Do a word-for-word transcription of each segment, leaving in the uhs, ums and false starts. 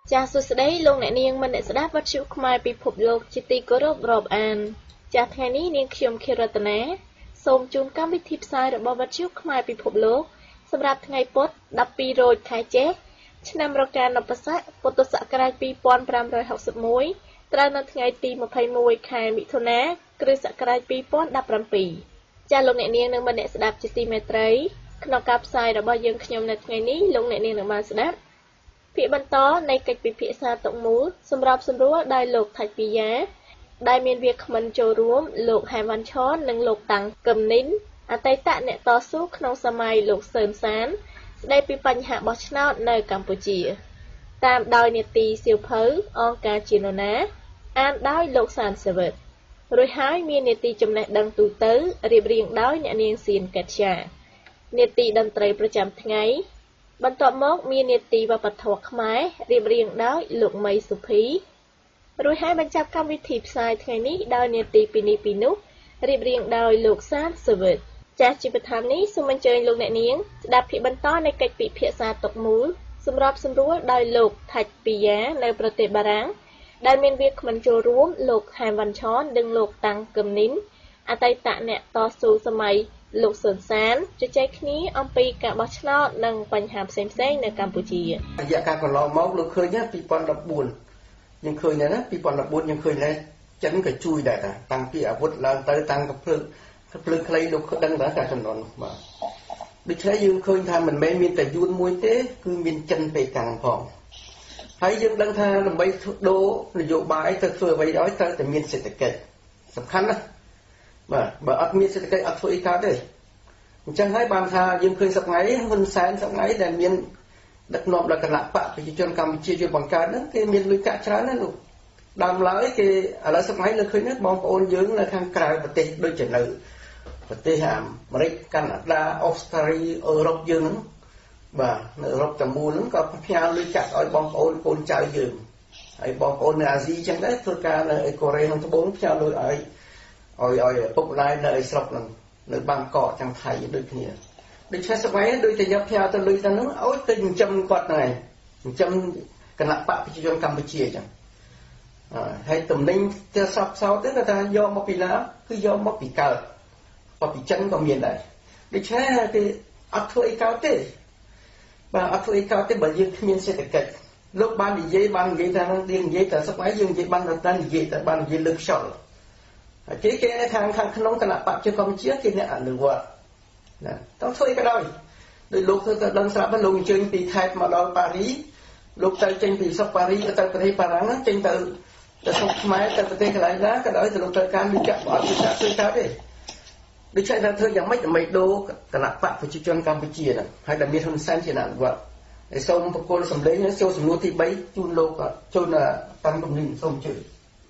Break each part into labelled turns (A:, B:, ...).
A: Chaសួស្តីលោកអ្នកនាងមនស្ដាប់វត្តជុខ្មែរពិភពលោកជាទីគោរពរាប់អានចាស់ថ្ងៃនេះនាងខ្ញុំខេរតនាសូមជូនកម្មវិធីផ្សាយរបស់វត្តជុខ្មែរពិភពលោកសម្រាប់ថ្ងៃពុធដប់ពីររោចខែចេសឆ្នាំរកានបស័កពុទ្ធសករាជពីរពាន់ប្រាំរយហកសិបមួយត្រូវនៅថ្ងៃទីម្ភៃមួយខែមិថុនាគ្រិស្តសករាជពីរពាន់ដប់ប្រាំពីរចាស់លោកអ្នកនាងនិងមនស្ដាប់ជាទីមេត្រីក្នុងការផ្សាយរបស់យើងខ្ញុំនៅថ្ងៃនេះលោកអ្នកនាងនឹងបានស្ដាប់ភាគបន្តនៃកិច្ចពិភាក្សាតុមូលសម្រាប់សម្រួលដោយលោកថាច់ពីយ៉ាដែលមានវាគ្មិនចូលរួមលោកហែវ៉ាន់ឆននិងលោកតាំងកឹមនិនអតីតអ្នកតស៊ូក្នុងសម័យលោកសឿនសានស្ដីពីបញ្ហាបោះឆ្នោតនៅកម្ពុជាតាមដោយនេតិសៀវភៅអង្គការជានរណាអានដោយលោកសានសាវិតរួចហើយមាននេតិចំណេះដឹងទូទៅរៀបរៀងដោយអ្នកនាងសៀនកេតជានេតិតន្ត្រីប្រចាំថ្ងៃបន្ទាប់មកមាននេតិវប្បធម៌ខ្មែររៀបរៀងដោយលោកមីសុភីរួចហើយបញ្ចប់កម្មវិធីផ្សាយថ្ងៃនេះដោយនេតិពីនេះពីនោះរៀបរៀងដោយលោកសានសាវិតចាស់ជាប្រធាននេះសូមអញ្ជើញលោកអ្នកនាងស្ដាប់ភាគបន្តនៃកិច្ចពិភាក្សាតុមូលសម្រាប់សម្រួលដោយលោកថាច់ពីយ៉ានៅប្រទេសបារាំងដែលមានវាគ្មិនចូលរួមលោកហែមវ៉ាន់ឆននិងលោកតាំងកឹមនិនអតីតអ្នកតស៊ូសម័យលោកសឿនសានជជែកគ្នាអំពីការបោះឆ្នោតនិងបញ្ហាផ្សេងៗនៅកម្ពុជា
B: រយៈកាលកន្លងមកលោកឃើញណាពីរពាន់ដប់បួនយើងឃើញណាពីរពាន់ដប់បួនយើងឃើញដែរចិនក៏ជួយដែរតាំងពីអាវុធឡើងទៅតាំងកភ្លើងភ្លើងខ្លីលោកដឹងដែរការចំនួនបាទដូច្នេះយើងឃើញថាមិនមែនមានតែយួនមួយទេគឺមានចិនពេកាំងផងហើយយើងដឹងថាដើម្បីដូរនយោបាយទៅធ្វើអ្វីឲ្យត្រូវតែមានសេដ្ឋកិច្ចសំខាន់ណាស់បាទបើអត់មានសេដ្ឋកិច្ចអត់ធ្វើអីកើតទេអញ្ចឹងហើយបានថាយើងឃើញសប្តាហ៍ហ្នឹងហ៊ុនសែនសប្តាហ៍ដែលមានដឹកនាំលក្ខណៈបកប្រជាជនកម្ពុជាជួយបង្កើតហ្នឹងគេមានលុយកាក់ច្រើនណាស់លោកដើមឡើយគេឥឡូវសប្តាហ៍លើឃើញណាបងប្អូនយើងនៅខាងក្រៅប្រទេសដូចជានៅប្រទេសអាមេរិកកាណាដាអូស្ត្រាលីអឺរ៉ុបយើងហ្នឹងបាទនៅអឺរ៉ុបទាំងមូលហ្នឹងក៏ផ្ញើលុយកាក់ឲ្យបងប្អូនកូនចៅយើងហើយបងប្អូននៅអាស៊ីចឹងដែរធ្វើការនៅកូរ៉េខាងត្បូងផ្ញើលុយឲ្យឲ្យឲ្យពុកម្ដាយនៅឯស្រុកហ្នឹងនៅបាងកកទាំងថៃដូចគ្នាដូច្នេះសម័យដូចតែយកផ្ញើទៅលុយទៅហ្នឹងឲ្យទៅចិញ្ចឹមគាត់ហ្នឹងឯងចិញ្ចឹមគណៈបកប្រជាជនកម្ពុជាអញ្ចឹងហើយតំណែងទៅសពសោតទៅថាយកមកពីណាគឺយកមកពីកើតក៏ពីចិនក៏មានដែរដូច្នេះគេអត់ធ្វើអីកើតទេបាទអត់ធ្វើអីកើតទេបើយើងគ្មានសេដ្ឋកិច្ចលោកបាននិយាយបាននិយាយថានឹងនិយាយតែសម័យយើងនិយាយបានតែនិយាយតែបាននិយាយលើខ្យល់គេគេខាងខាងក្នុងគណៈបព្វជិកម្ពុជាគេអ្នកអនុវត្តណាតោះធ្វើអីក៏ដោយដោយលោកទៅដឹងស្រាប់ហ្នឹងលោកអញ្ជើញពីខេត្តមកដល់ប៉ារីលោកទៅចេញពីស្រុកប៉ារីទៅប្រទេសបារាំងចេញទៅទៅស្រុកខ្មែរទៅប្រទេសកន្លែងណាក៏ដោយទៅលោកត្រូវការលុយកាក់អត់លុយកាក់ធ្វើកើតទេដូច្នេះថាធ្វើយ៉ាងម៉េចដើម្បីដូរគណៈបព្វប្រជាជនកម្ពុជាហ្នឹងហើយដែលមានហ៊ុនសែនជាអ្នកអនុវត្តហើយសូមប្រគល់សម្លេងចូលសំណួរទីបីជូនលោកជូនតាំងកំលីសូមជួយ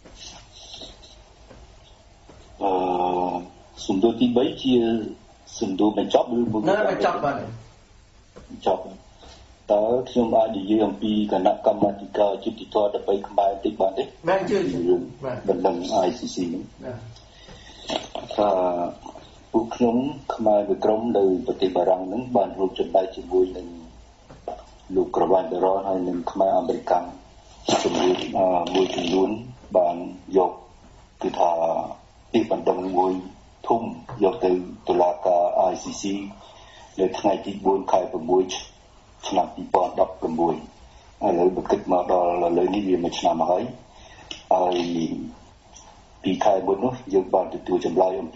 C: អឺសំណួរទីបីជាសំណួរបញ្ចប់ឬមួយ
B: ណាបញ្ចប់បាទ
C: បញ្ចប់តើខ្ញុំអាចនិយាយអំពីគណៈកម្មាធិការយុតិធម៌ដើម្បីខ្មែរបន្តិចបានទេ
B: បាទជឿបាទ
C: បណ្ដឹង I C C នេះថាពួកខ្ញុំខ្មែរមួយក្រុមនៅប្រទេសបារាំងហ្នឹងបានរួមចំណែកជាមួយនឹងលោកក្រវ៉ាន់ដេរ៉នហើយនឹងខ្មែរអមេរិកជំនួយមួយចំនួនបានយកគឺថាពីបណ្ដឹងមួយធំយកទៅតុលាការ I C C នៅថ្ងៃទីបួនខែប្រាំមួយឆ្នាំពីរពាន់ដប់ប្រាំមួយឥឡូវបើគិតមកដល់ឥឡូវនេះវាមួយឆ្នាំហើយហើយពីខែមុននោះយើងបានទទួលចម្លើយអំពី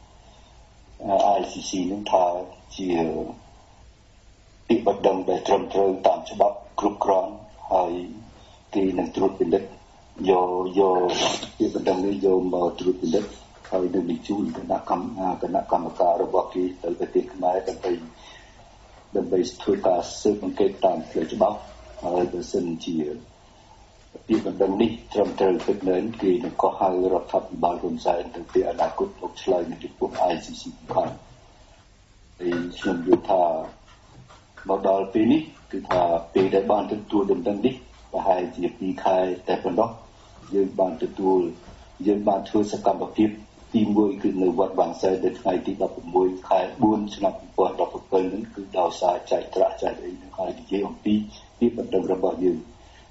C: I C C នឹងថាជាពីបណ្ដឹងដែលត្រឹមត្រូវតាមច្បាប់គ្រប់គ្រាន់ហើយគេនឹងត្រួតពិនិត្យយកយកពីបណ្ដឹងនេះយកមកត្រួតពិនិត្យហើយនឹងបញ្ជូនគណៈកម្មគណៈកម្មការរបស់គេទៅប្រទេសខ្មែរដើម្បីដើម្បីធ្វើការស៊ើបអង្កេតតាមផ្លូវច្បាប់ហើយបើសិនជាពីបណ្ដឹងនេះត្រឹមត្រូវពិតមែនគេនឹងកោះហៅរដ្ឋាភិបាលហ៊ុនសែនទៅពីអនាគតលោកឆ្លើយនឹងចំពោះ I C C ផងហើយខ្ញុំយល់ថាមកដល់ពេលនេះគឺថាពេលដែលបានទទួលដំណឹងនេះប្រហែលជាពីរខែតែប៉ុណ្ណោះយើងបានទទួលយើងបានធ្វើសកម្មភាពទីមួយគឺនៅវត្តបាងសែននៅថ្ងៃទីដប់ប្រាំមួយខែបួនឆ្នាំពីរពាន់ដប់ប្រាំbảyនេះគឺដោយសារចែកត្រាក់ចែកអីនឹងហើយនិយាយអំពីពីបណ្ដឹងរបស់យើង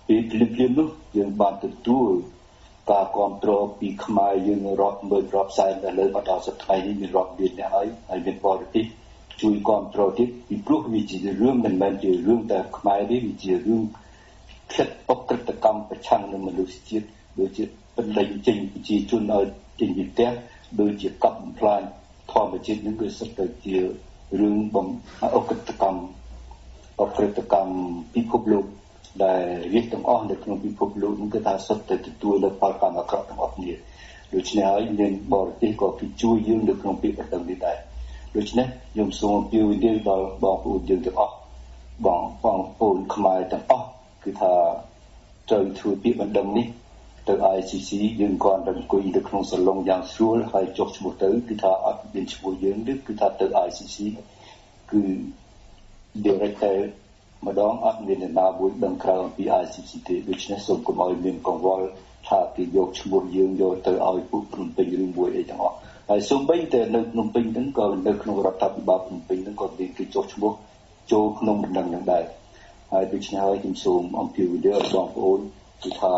C: ពីភ្លាមភ្លាមនោះយើងបានទទួលការគ្រប់គ្រងពីខ្មែរយើងរាប់មើលរាប់សែនទៅលើមកដល់សប្តាហ៍នេះមានរាប់លានអ្នកហើយហើយមានបរិទេសជួយគ្រប់គ្រងទៀតពីព្រោះវាជារឿងមិនមែនជារឿងតែខ្មែរទេវាជារឿងខិតអក្រិតកម្មប្រឆាំងនឹងមនុស្សជាតិដូចជាបណ្ដេញចេញប្រជាជនឲ្យចេញពីផ្ទះដូចជាកាប់បំផ្លាញធម្មជាតិនឹងគឺសិតតែជារឿងបំអក្រិតកម្មអក្រិតកម្មពិភពលោកដែលរាជទាំងអស់នៅក្នុងពិភពលោកនឹងគឺថាសិតតែទទួលលើផលកម្មអាក្រក់ទាំងអស់គ្នាដូច្នេះហើយមានបរទេសក៏គេជួយយើងនៅក្នុងពាក្យបណ្ដឹងនេះដែរដូច្នេះខ្ញុំសូមអំពាវនាវដល់បងប្អូនយើងទាំងអស់បងបងប្អូនខ្មែរទាំងអស់គឺថាត្រូវធ្វើពាក្យបណ្ដឹងនេះទៅ I C C យើងគាត់ទៅអង្គុយនៅក្នុងសាឡុងយ៉ាងស្រួលហើយចុះឈ្មោះទៅគឺថាអត់មានឈ្មោះយើងទេគឺថាទៅ I C C គឺ direct ទៅម្ដងអត់មានអ្នកណាមួយដឹងក្រៅអំពី I C C ទេដូច្នេះសូមកុំឲ្យមានកង្វល់ថាគេយកឈ្មោះយើងយកទៅឲ្យពួកភ្នំពេញឬមួយអីទាំងអស់ហើយសូម្បីតែនៅភ្នំពេញហ្នឹងក៏នៅក្នុងរដ្ឋាភិបាលភ្នំពេញហ្នឹងក៏មានគេចុះឈ្មោះចូលក្នុងដំណឹងហ្នឹងដែរហើយដូច្នេះហើយខ្ញុំសូមអំពាវនាវដល់បងប្អូនគឺថា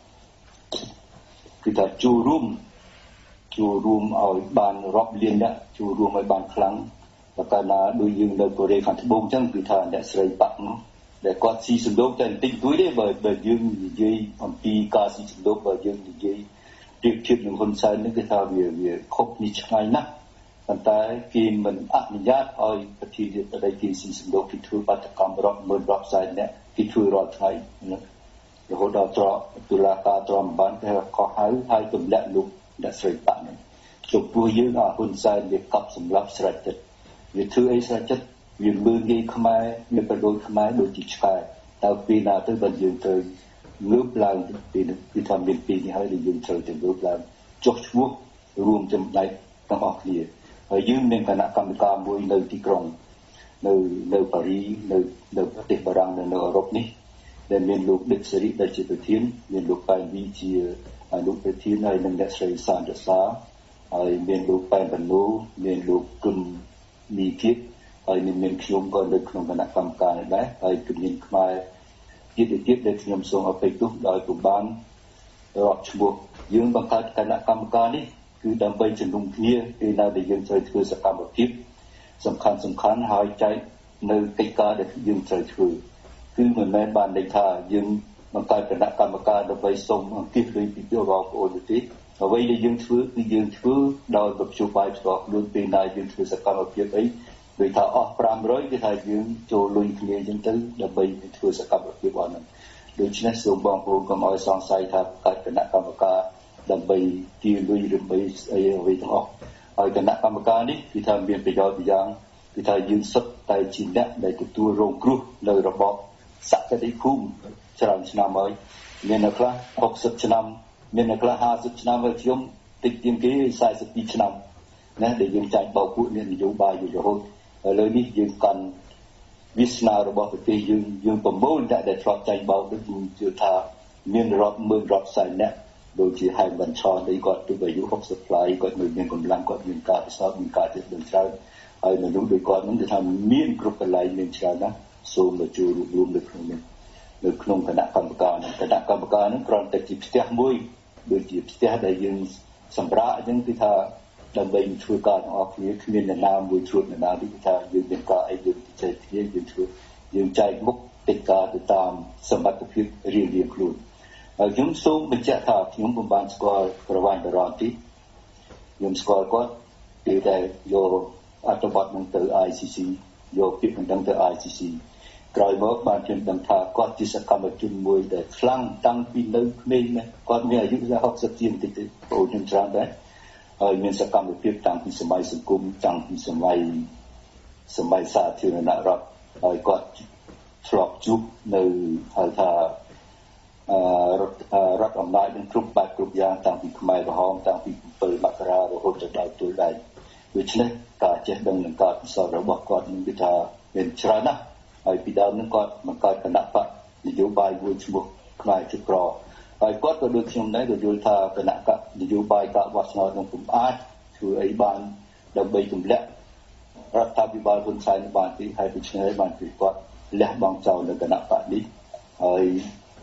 C: គឺថាចូលរួមចូលរួមឲ្យបានរាប់លានអ្នកចូលរួមឲ្យបានខ្លាំងបើកាលណាដូចយើងនៅកូរ៉េខាងត្បូងអញ្ចឹងគឺថាអ្នកស្រីបាក់នោះដែលគាត់ស៊ីសំឡូកតែបន្តិចតួចទេបើបើយើងនិយាយអំពីការស៊ីសំឡូកបើយើងនិយាយប្រៀបធៀបនឹងហ៊ុនសែននេះគឺថាវាវាខុសគ្នាឆ្ងាយណាស់ប៉ុន្តែគេមិនអនុញ្ញាតឲ្យប្រធានាធិបតីគេស៊ីសំឡូកគេធ្វើបាតកម្មរាប់ម៉ឺនរាប់សែនអ្នកគេធ្វើរាល់ថ្ងៃណារហូតដល់ត្រកតុលាការទ្រាំបានគេក៏ហៅឲ្យទម្លាក់លោកអ្នកស្រីបាក់នេះចំពោះយើងអាហ៊ុនសែនវាកាប់សម្លាប់ស្រេចចិត្តវាធ្វើអីស្រេចចិត្តវាមើលងាយខ្មែរវាបដូរខ្មែរដូចជាឆ្កែតើពេលណាទៅបើយើងត្រូវលើកឡើងពីពីថាមានពីនេះហើយយើងត្រូវទៅលើកឡើងចុះឈ្មោះរួមចំណែកទាំងអស់គ្នាហើយយើងមានគណៈកម្មការមួយនៅទីក្រុងនៅនៅប៉ារីនៅនៅប្រទេសបារាំងនៅអឺរ៉ុបនេះដែលមានលោកឌិតសេរីដែលជាប្រធានមានលោកប៉ែនវីជាអនុប្រធានហើយនិងអ្នកស្រីសានរសាហើយមានលោកប៉ែនបណូមានលោកគុណមីគៀតហើយមានខ្ញុំក៏នៅក្នុងគណៈកម្មការនេះដែរហើយជំនាញខ្មែរទៀតទៀតដែលខ្ញុំសូមអបិទោសដោយពុំបានរាប់ឈ្មោះយើងបង្កើតគណៈកម្មការនេះគឺដើម្បីជំនុំគ្នាពេលណាដែលយើងត្រូវធ្វើសកម្មភាពសំខាន់សំខាន់ហើយចែកនៅកិច្ចការដែលយើងត្រូវធ្វើគឺមិនមែនបានន័យថាយើងបង្កើតគណៈកម្មការដើម្បីសុំអង្គាសលើពីបងប្អូនទេអ្វីដែលយើងធ្វើគឺយើងធ្វើដោយប្រជុំបាយផ្ទាល់ខ្លួនពេលណាយើងធ្វើសកម្មភាពអីដូចថាអស់five hundredគឺថាយើងចូលលុយគ្នាអញ្ចឹងទៅដើម្បីធ្វើសកម្មភាពអស់ហ្នឹងដូច្នេះសូមបងប្អូនកុំឲ្យសង្ស័យថាកើតគណៈកម្មការដើម្បីទាលុយឬបីអីអ្វីទាំងអស់ហើយគណៈកម្មការនេះគឺថាមានប្រយោជន៍យ៉ាងគឺថាយើងសុទ្ធតែជាអ្នកដែលទទួលរងគ្រោះនៅរបបសក្តិភូមិច្រើនឆ្នាំហើយមានអ្នកខ្លះsixtyឆ្នាំមានអ្នកខ្លះfiftyឆ្នាំហើយខ្ញុំតិចជាងគេforty-twoឆ្នាំណាដែលយើងចាច់បោកពួកអ្នកនយោបាយយូររហូតឥឡូវនេះយើងកាន់វាសនារបស់ប្រទេសយើងយើងប្រមូលអ្នកដែលធ្លាប់ចាច់បោកដូចយើងជឿថាមានរាប់ម៉ឺនរាប់សែនអ្នកដូចជាហែមបញ្ឆននេះគាត់ទោះអាយុsixtyផ្លាយគាត់នៅមានកម្លាំងគាត់មានការពិសោធន៍មានការជឿដឹងច្រើនហើយមនុស្សដូចគាត់នឹងគឺថាមានគ្រប់កន្លែងមានច្រើនណាស់សូមមកចូលរួមនៅក្នុងនេះនៅក្នុងគណៈកម្មការនេះគណៈកម្មការនេះគ្រាន់តែជាផ្ទះមួយដូចជាផ្ទះដែលយើងសម្រាប់អញ្ចឹងគឺថាដើម្បីធ្វើការទាំងអស់គ្នាគ្មានអ្នកណាមួយជួបអ្នកណាដូចថាយើងមានការអីយើងចែកគ្នាយើងធ្វើយើងចែកមុខកិច្ចការទៅតាមសមត្ថភាពរៀងរៀងខ្លួនហើយខ្ញុំសូមបញ្ជាក់ថាខ្ញុំមិនបានស្គាល់ប្រវត្តិបរិបទទេខ្ញុំស្គាល់គាត់ពីតែយកអត្ថបទនឹងទៅ I C C យកពាក្យបណ្ដឹងទៅ I C C ក្រោយមកបានខ្ញុំដឹងថាគាត់ជាសកម្មជនមួយដែលខ្លាំងតាំងពីនៅក្មេងណាគាត់មានអាយុsixtyជាងតិចទេបងខ្ញុំច្រើនដែរហើយមានសកម្មភាពតាំងពីសម័យសង្គមតាំងពីសម័យសម័យសាធារណរដ្ឋហើយគាត់ធ្លាប់ជួបនៅហៅថាអឺរដ្ឋអំណាចនឹងគ្រប់បែបគ្រប់យ៉ាងតាំងពីខ្មែរក្រហមតាំងពីsevenមករារហូតដល់ទល់ដែរដូច្នេះការចេះដឹងនិងការពិសោធន៍របស់គាត់នឹងគឺថាមានច្រើនណាស់ហើយពីដើមនឹងគាត់បង្កើតគណៈបកនយោបាយមួយឈ្មោះខ្មែរជក្រហើយគាត់ក៏ដូចខ្ញុំដែរក៏យល់ថាគណៈបកនយោបាយការបោះឆ្នោតនឹងពុំអាចធ្វើអីបានដើម្បីទម្លាក់រដ្ឋាភិបាលហ៊ុនសែនបានទីហើយដូច្នេះបានគឺគាត់លះបង់ចោលនៅគណៈបកនេះហើយ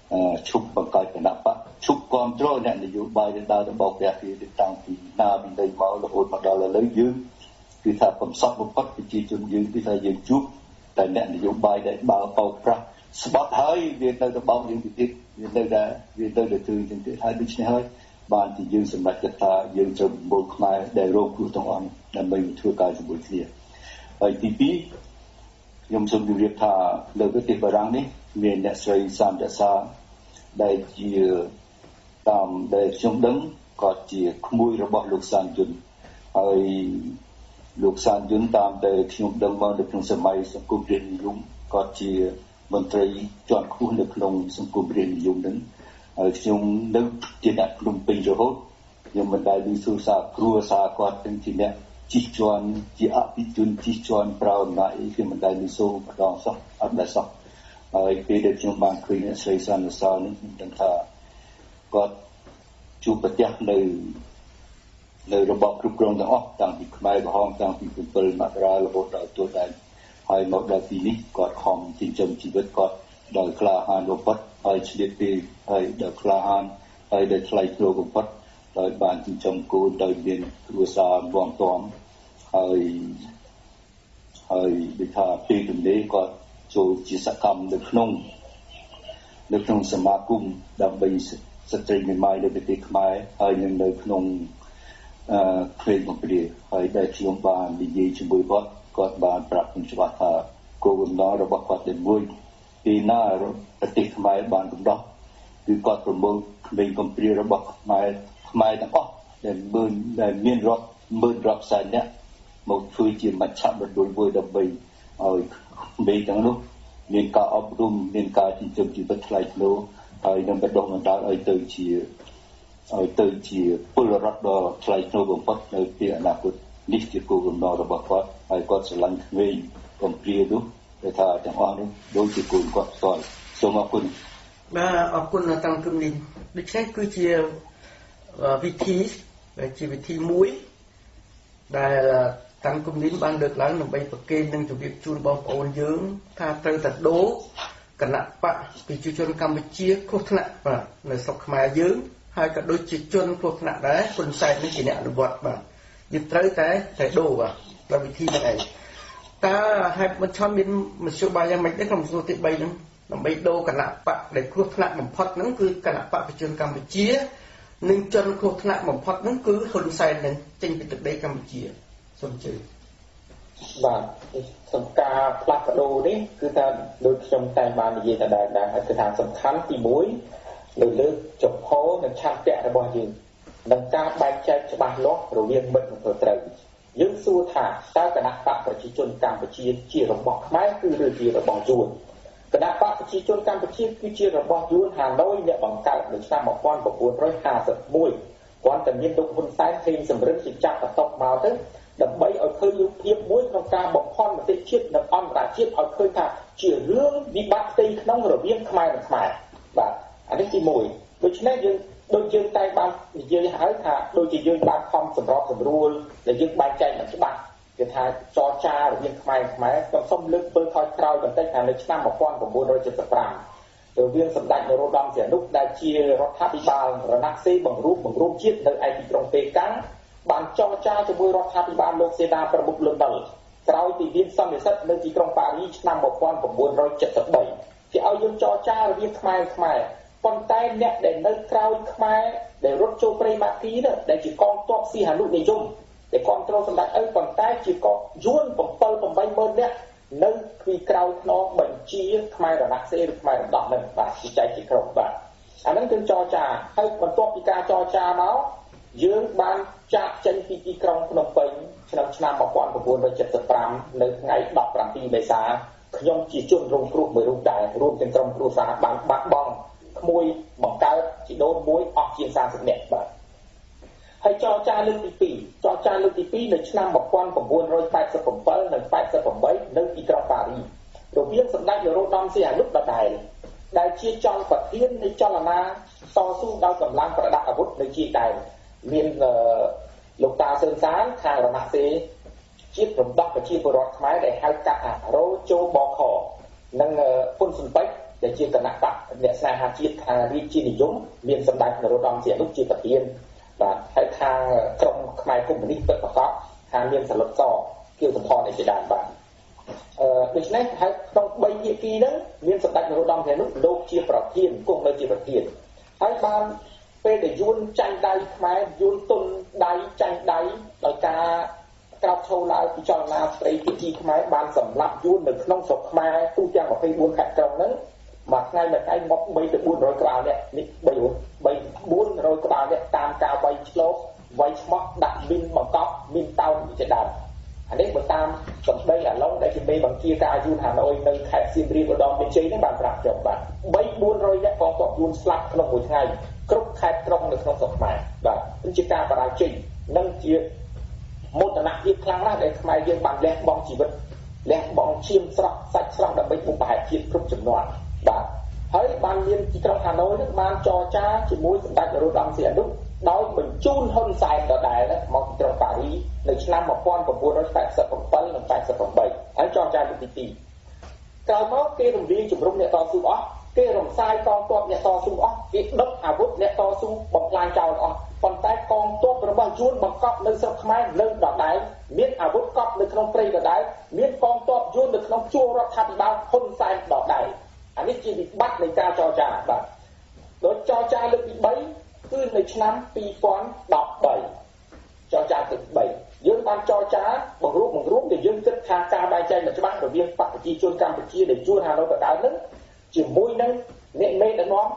C: ឈប់បង្កើតគណៈបកឈប់គ្រប់គ្រងអ្នកនយោបាយដែលដើរទៅបោកប្រាស់គ្នាតាំងពីណាពីដីមករហូតមកដល់ឥឡូវយើងគឺថាកំសត់បំផុតប្រជាជនយើងគឺថាយើងជួបតែអ្នកនយោបាយដែលបើបោកប្រាស់ស្បត់ហើយវាទៅទៅបោកយើងទៀតវាទៅតែវាទៅទៅគឺចឹងទៀតហើយដូច្នេះហើយបានជាយើងសម្រេចចិត្តថាយើងត្រូវបូកខ្មែរដែលរងគ្រោះទាំងអស់ដើម្បីធ្វើការជាមួយគ្នាហើយទីពីរខ្ញុំសូមជម្រាបថានៅប្រទេសបារាំងនេះមានអ្នកស្រីសាមរក្សាដែលជាតាមដែលខ្ញុំដឹងក៏ជាក្មួយរបស់លោកសានយុនហើយលោកសានយុនតាមដែលខ្ញុំដឹងមកនៅក្នុងសម័យសង្គមរាស្ត្រនិយមក៏ជាមន្ត្រីជាន់ខ្ពស់នៅក្នុងសង្គមរាស្ត្រនិយមនឹងហើយខ្ញុំនៅជាអ្នកភ្នំពេញរហូតខ្ញុំមិនដែលឮសូរសារគ្រួសារគាត់ទាំងជាអ្នកជិះជាន់ជាអភិជនជិះជាន់ប្រៅអំណាចខ្ញុំមិនដែលឮសូរម្ដងសោះអត់ដែលសោះហើយពេលដែលខ្ញុំបានឃើញអ្នកស្រីសានសាលនេះខ្ញុំដឹងថាគាត់ជួបប្រទះនៅនៅរបបគ្រប់គ្រងទាំងអស់តាំងពីខ្មែរក្រហមតាំងពីសិបเจ็ดមករារហូតដល់ទល់ដែរហើយមកដល់ទីនេះគាត់ខំចិញ្ចឹមជីវិតគាត់ដោយក្លាហានបំផុតហើយឆ្លៀតពេលហើយដោយក្លាហានហើយដោយថ្លៃថ្នូរបំផុតដោយបានចិញ្ចឹមកូនដោយមានគ្រួសាររួមទាំហើយហើយដូចថាពេលទំនេរគាត់ចូលជាសកម្មនៅក្នុងនៅក្នុងសមាគមដើម្បីស្ត្រីមេម៉ាយនៅប្រទេសខ្មែរហើយនឹងនៅក្នុងអឺព្រៃកំព្រាហើយដែលខ្ញុំបាននិយាយជាមួយគាត់គាត់បានប្រាប់ខ្ញុំច្បាស់ថាគោលបំណងរបស់គាត់តែមួយពីណាប្រទេសខ្មែរបានកំដោះគឺគាត់ប្រមូលក្មេងកំព្រារបស់ខ្មែរខ្មែរទាំងអស់ដែលមានដែលមានរាប់ម៉ឺនរាប់សែននាក់មកធ្វើជាមជ្ឈមណ្ឌលមួយដើម្បីឲ្យក្មេងទាំងនោះមានការអប់រំមានការចិញ្ចឹមជីវិតថ្លៃថ្នូរហើយនឹងបណ្ដុះបណ្ដាលឲ្យទៅជាឲ្យទៅជាពលរដ្ឋដ៏ថ្លៃថ្នូរបំផុតនៅពេលអនាគតនេះជាគោលបំណងរបស់គាត់ហើយគាត់ស្រឡាញ់ក្មេងកំព្រានោះដែលថាទាំងអស់នោះដូចជាគូនគាត់ផ្ទាល់សូមអរគុណ
B: បាទអរគុណតាំងពីនេះដូច្នេះគឺជាវិធីជាវិធីមួយដែលតាំងពីនេះបានលើកឡើងដើម្បីប្រកេននិងជម្រាបជូនបងប្អូនយើងថាត្រូវតែដូរគណៈបកប្រជាជនកម្ពុជាគ្រោះថ្នាក់បាទនៅស្រុកខ្មែរយើងហើយក៏ដូចជាជនគ្រោះថ្នាក់ដែរហ៊ុនសែននេះជាអ្នកអនុវត្តបាទយើងត្រូវតែតែដូរបាទតាមវិធីហ្នឹងឯងតើហេតុមិនឆន់មានមធ្យោបាយយ៉ាងម៉េចដែរក្នុងសួរទីបីហ្នឹងដើម្បីដូរគណៈបកដែលគ្រោះថ្នាក់បំផុតហ្នឹងគឺគណៈបកប្រជាជនកម្ពុជានិងជនគ្រោះថ្នាក់បំផុតហ្នឹងគឺហ៊ុនសែននឹងចេញពីទឹកដីកម្ពុជាសូមជឿ
D: បាទសំការផ្លាស់ប្ដូរនេះគឺថាដូចខ្ញុំតែបាននិយាយទៅដែរដែរគឺថាសំខាន់ទីមួយនៅលើចំហនិងឆន្ទៈរបស់យើងនិងការបែងចែកច្បាស់លាស់រវាងមិត្តនិងត្រូវយើងសួរថាតើគណៈបកប្រជាជនកម្ពុជាជារបស់ខ្មែរគឺឬជារបស់យួនគណៈបកប្រជាជនកម្ពុជាគឺជារបស់យួនហាណូយអ្នកបង្កើតនៅឆ្នាំmột nghìn chín trămห้าสิบเอ็ดគាត់តែមានលោកហ៊ុនសែនឃើញសម្រិទ្ធជាចាប់បន្ទប់មកទៅដើម្បីឲ្យឃើញរូបភាពមួយក្នុងការបង្ខំប្រទេសជាតិនិងអន្តរជាតិឲ្យឃើញថាជារឿងវិបត្តិផ្ទៃក្នុងរវាងខ្មែរនិងខ្មែរបាទអានេះទីមួយដូច្នេះយើងដូចយើងតែបាននិយាយហើយថាដូចជាយើងបានខំសម្របសម្រួលដែលយើងបែងចែកមិនច្បាស់គេថាចរចារវាងខ្មែរខ្មែរខ្ញុំសូមលើកធ្វើខក្រោយបន្តិចថានៅឆ្នាំmột nghìn chín trăm七十五រវាងសម្ដេចនរោត្តមសីហនុដែលជារដ្ឋាភិបាលរណសិរ្សបង្រួបបង្រួមជាតិនៅឯទីក្រុងប៉េកាំងបានចរចាជាមួយរដ្ឋាភិបាលលោកសេដាប្រមុខលន់នល់ក្រោយពីមានសន្និសីទនៅទីក្រុងប៉ារីសឆ្នាំmột nghìn chín trăm七十baគេឲ្យយើងចរចារវាងខ្មែរខ្មែរប៉ុន្តែអ្នកដែលនៅក្រោយខ្មែរដែលរត់ចូលព្រៃម៉ាគីនោះដែលជាកងទ័ពសីហនុនិយមដែលគ្រប់គ្រងសម្ដេចឪប៉ុន្តែជាកងយួនbảy 8ម៉ឺននាក់នៅពីក្រោយខ្នងបញ្ជាខ្មែររណសិរ្សឬខ្មែររំដោះនឹងបាទជាចែកជាក្រុមបាទអាហ្នឹងគឺចរចាហើយបន្ទាប់ពីការចរចាមកយើងបានចាក់ចេញពីទីក្រុងភ្នំពេញឆ្នាំឆ្នាំmột nghìn chín trăm七十五នៅថ្ងៃដប់ប្រាំពីរមេសាខ្ញុំជាជនរងគ្រោះមួយរូបដែររួមទាំងក្រុមគ្រួសារបានបាត់បង់ក្មួយបង្កើតជីដូនមួយអស់ជាងសាមសិបនាក់បាទហើយចរចាលើកទីពីរចរចាលើកទីពីរនៅឆ្នាំmột nghìn chín trăm tám mươi bảyនិង八十八នៅទីក្រុងប៉ារីសរវាងសម្ដេចនរោត្តមសីហនុដដែលដែលជាចលប្រធាននៃចលនាតស៊ូដោយកម្លាំងប្រដាប់អាវុធនៅជាដែរមានលោកតាសឿនសានខាងរណសិរ្សជាតិរំដោះប្រជាពលរដ្ឋខ្មែរដែលហៅកាត់ថារោជោបខនិងហ៊ុនស៊ុនប៉ិចដែលជាគណៈបកអ្នកស្នេហាជាតិថារាជានិយមមានសម្ដេចនរោត្តមសីហនុជាប្រធានបាទហើយខាងក្រុមខ្មែរកុម្មុយនីសពិតប្រាកដថាមានសន្លឹកសគៀវសំផនឯជាដើមបាទអឺដូច្នេះហើយក្នុងបីភាគីហ្នឹងមានសម្ដេចនរោត្តមសីហនុលោកជាប្រធានគង់នៅជាប្រធានហើយបានពេលដែលយួនចាញ់ដៃខ្មែរយួនទុនដៃចាញ់ដៃដោយការក្រោកឈរឡើងពីចលនាស្ត្រីភាគីខ្មែរបានសម្លាប់យួននៅក្នុងស្រុកខ្មែរទូទាំងម្ភៃបួនខេត្តក្រុងហ្នឹងមួយថ្ងៃមួយថ្ងៃមកបីទៅបួនរយក្បាលនេះនេះបីបួនរយក្បាលនេះតាមការវាយឆ្លងវាយឆ្មោះដាក់មីនបង្កប់មីនតោនជាដើមអានេះបើតាមសម្ដីអាឡុងដែលជាមេបង្គាការយួនហាណូយនៅខេត្តសៀមរាបឧត្តរមានជ័យនេះបានប្រាប់ចុះបាទបីបួនរយនាក់កងទ័ពយួនស្លាប់ក្នុងមួយថ្ងៃគ្រប់ខេត្តក្រុងនៅក្នុងស្រុកខ្មែរបាទនេះជាការបរាជ័យនិងជាមោទនភាពខ្លាំងណាស់ដែលខ្មែរយើងបានលះបង់ជីវិតលះបង់ឈាមស្រស់សាច់ស្រស់ដើម្បីបុព្វហេតុជាតិគ្រប់ចំនួនបាទហើយបានមានទីក្រុងហាណូយនឹងបានចរចាជាមួយសម្ដេចនរោត្តមសីហនុដោយបញ្ជូនហ៊ុនសែនដដែលមកទីក្រុងប៉ារីនៅឆ្នាំmột nghìn chín trăm tám mươi bảyនិងtám mươi támហើយចរចាលើកទីពីរក្រោយមកគេរំលាយជំរំអ្នកតស៊ូអស់គេរំសាយកងទ័ពអ្នកតស៊ូអស់គេដុតអាវុធអ្នកតស៊ូបំផ្លាញចោលអស់ប៉ុន្តែកងទ័ពរបស់យួនបង្កប់នៅស្រុកខ្មែរនៅដដែលមានអាវុធកប់នៅក្នុងព្រៃដដែលមានកងទ័ពយួននៅក្នុងជួររដ្ឋាភិបាលហ៊ុនសែនដដែលអានេះជាវិបត្តិនៃការចរចាបាទដោយចរចាលើកទីបីគឺនៅឆ្នាំពីរពាន់ដប់បីចរចាលើកទីបីយើងបានចរចាបង្រួបបង្រួមដែលយើងគិតថាការបែងចែកមិនច្បាស់រវាងបកប្រជាជនកម្ពុជាដែលជួនហាណូយដដែលនឹងជាមួយនឹងអ្នកមេដឹកនាំ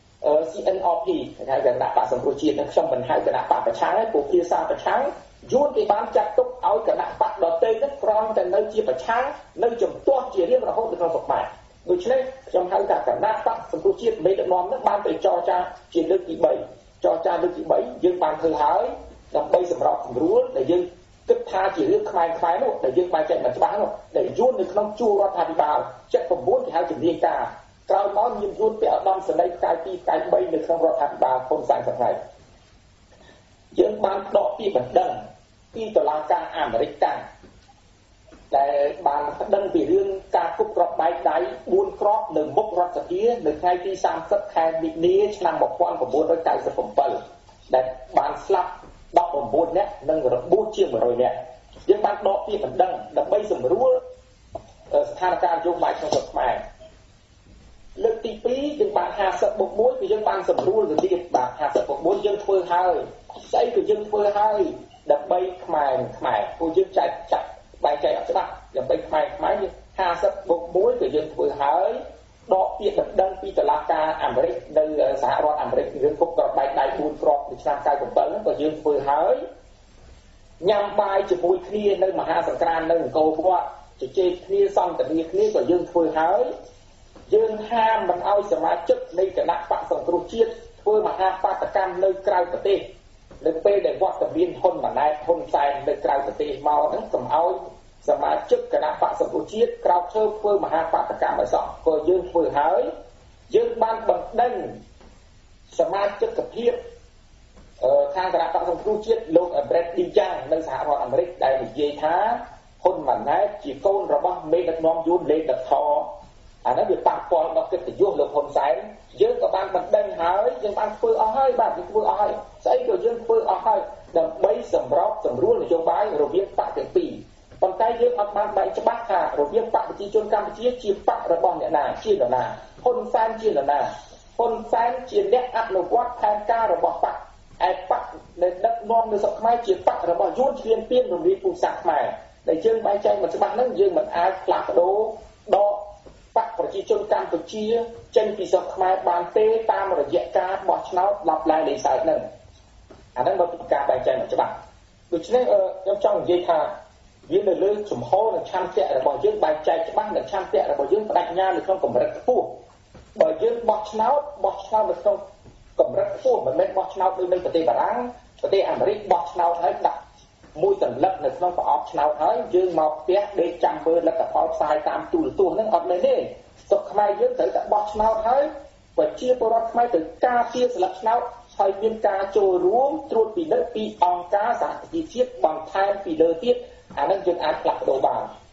D: C N R P គេហៅគណៈបកសង្គ្រោះជាតិនឹងខ្ញុំមិនហៅគណៈបកប្រឆាំងទេពួកភាសាប្រឆាំងយួនគេបានចាត់ទុកឲ្យគណៈបកដតេនឹងក្រំតែនៅជាប្រឆាំងនៅជំទាស់ជារៀងរហូតដល់ក្នុងស្រុកខ្មែរដូច្នេះខ្ញុំហៅថាគណៈបកសង្គ្រោះជាតិមេដឹកនាំនឹងបានទៅចរចាជាលើកទីបីចរចាលើកទីបីយើងបានធ្វើហើយដើម្បីសម្របសម្រួលដែលយើងគិតថាជារឿងខ្មែរខ្មែរនោះដែលយើងបានចែកមកច្បាស់នោះដែលយួននៅក្នុងជួររដ្ឋាភិបាលចិត្ត៩គេហៅជំនាញការក្រោយមកមានយួនពាក់ឧត្តមសេនីយ៍ផ្កាយពីរផ្កាយបីនៅក្នុងរដ្ឋាភិបាលហ៊ុនសែនថ្ងៃយើងបានដកពាក្យបណ្ដឹងពីតុលាការអាមេរិកកាំងដែលបានបណ្ដឹងពីរឿងការគប់គ្រាប់បែកដៃបួនគ្រាប់នៅមុខរដ្ឋសភានៅថ្ងៃទីសាមសិបខែមិនិនាឆ្នាំmột nghìn chín trăm chín mươi bảyដែលបានស្លាប់ដប់៩នាក់និងរបួសជាងmột trămនាក់យើងបានដកពាក្យបណ្ដឹងដើម្បីសម្រួលស្ថានភាពនយោបាយក្នុងស្រុកខ្មែរលើកទីពីរយើងបានห้าสิบบวกមួយគឺយើងបានសម្រួលទៅទៀតបាទห้าสิบบวกមួយយើងធ្វើហើយស្អីក៏យើងធ្វើហើយដើម្បីខ្មែរនិងខ្មែរពួកយើងចែកចាក់បែងចែកអត់ច្បាស់ដើម្បីខ្មែរខ្មែរយើងห้าสิบบวกមួយក៏យើងធ្វើហើយដកពាក្យបណ្ដឹងពីតុលាការអាមេរិកនៅសហរដ្ឋអាមេរិករឿងគប់ក្របបែកដៃបួនគ្រាប់នៅឆ្នាំ九bảyហ្នឹងក៏យើងធ្វើហើយញ៉ាំបាយជាមួយគ្នានៅមហាសង្ក្រាន្តនៅអង្គរវត្តជជែកគ្នាសន្ទនាគ្នាក៏យើងធ្វើហើយយើងហាមមិនឲ្យសមាជិកនៃគណៈបកសង្គ្រោះជាតិធ្វើមហាបាតកម្មនៅក្រៅប្រទេសនៅពេលដែលវត្តមានហ៊ុនម៉ាណែតហ៊ុនសែននៅក្រៅប្រទេសមកហ្នឹងកុំឲ្យសមាជិកគណៈបកសង្គ្រោះជាតិក្រោកឈរធ្វើមហាបាតកម្មឲ្យសោះក៏យើងធ្វើហើយយើងបានបណ្ដឹងសមាជិកភាពខាងគណៈបកសង្គ្រោះជាតិលោក Brett Dijang នៅសហរដ្ឋអាមេរិកដែលនិយាយថាហ៊ុនម៉ាណែតជាកូនរបស់មេដឹកនាំយួនលេដខអានោះវាប៉ះពាល់ដល់កិត្តិយសលោកហ៊ុនសែនយើងក៏បានបណ្ដឹងហើយយើងបានធ្វើអស់ហើយបាទយើងធ្វើអស់ហើយស្អីក៏យើងធ្វើអស់ហើយដើម្បីសម្របសម្រួលនយោបាយរវាងបកទាំងពីរប៉ុន្តែយើងអត់បានបែងច្បាស់ថារវាងបកប្រជាជនកម្ពុជាជាបករបស់អ្នកណាជានរណាហ៊ុនសែនជានរណាហ៊ុនសែនជាអ្នកអនុវត្តផែនការរបស់បកឯបកដែលដឹកនាំនៅស្រុកខ្មែរជាបករបស់យួនឈ្លានពានរំលាយពូជសាសន៍ខ្មែរដែលយើងបែងចែកមិនច្បាស់ហ្នឹងយើងមិនអាចផ្លាស់ប្ដូរដកបកប្រជាជនកម្ពុជាចេញពីស្រុកខ្មែរបានទេតាមរយៈការបោះឆ្នោតឡប់ឡែលេខសើចហ្នឹងអាហ្នឹងមកពីការបែងចែកមិនច្បាស់ដូច្នេះខ្ញុំចង់និយាយថាវានៅលើជំហរនិងឆន្ទៈរបស់យើងបែងចែកច្បាស់និងឆន្ទៈរបស់យើងបដិញ្ញានៅក្នុងកម្រិតខ្ពស់បើយើងបោះឆ្នោតបោះឆ្នោតនៅក្នុងកម្រិតខ្ពស់មិនមែនបោះឆ្នោតដូចនៅប្រទេសបារាំងប្រទេសអាមេរិកបោះឆ្នោតហើយដាក់មួយសន្លឹកនៅក្នុងប្រអប់ឆ្នោតហើយយើងមកផ្ទះដេកចាំមើលលទ្ធផលផ្សាយតាមទូរទស្សន៍ហ្នឹងអត់មែនទេស្រុកខ្មែរយើងត្រូវតែបោះឆ្នោតហើយប្រជាពលរដ្ឋខ្មែរត្រូវការពារស្លឹកឆ្នោតហើយមានការចូលរួមត្រួតពិនិត្យពីអង្គការសហប្រជាជាតិបន្ថែមពីលើទៀតអានឹងយើងអាចផ្លាស់ប្ដូរបាន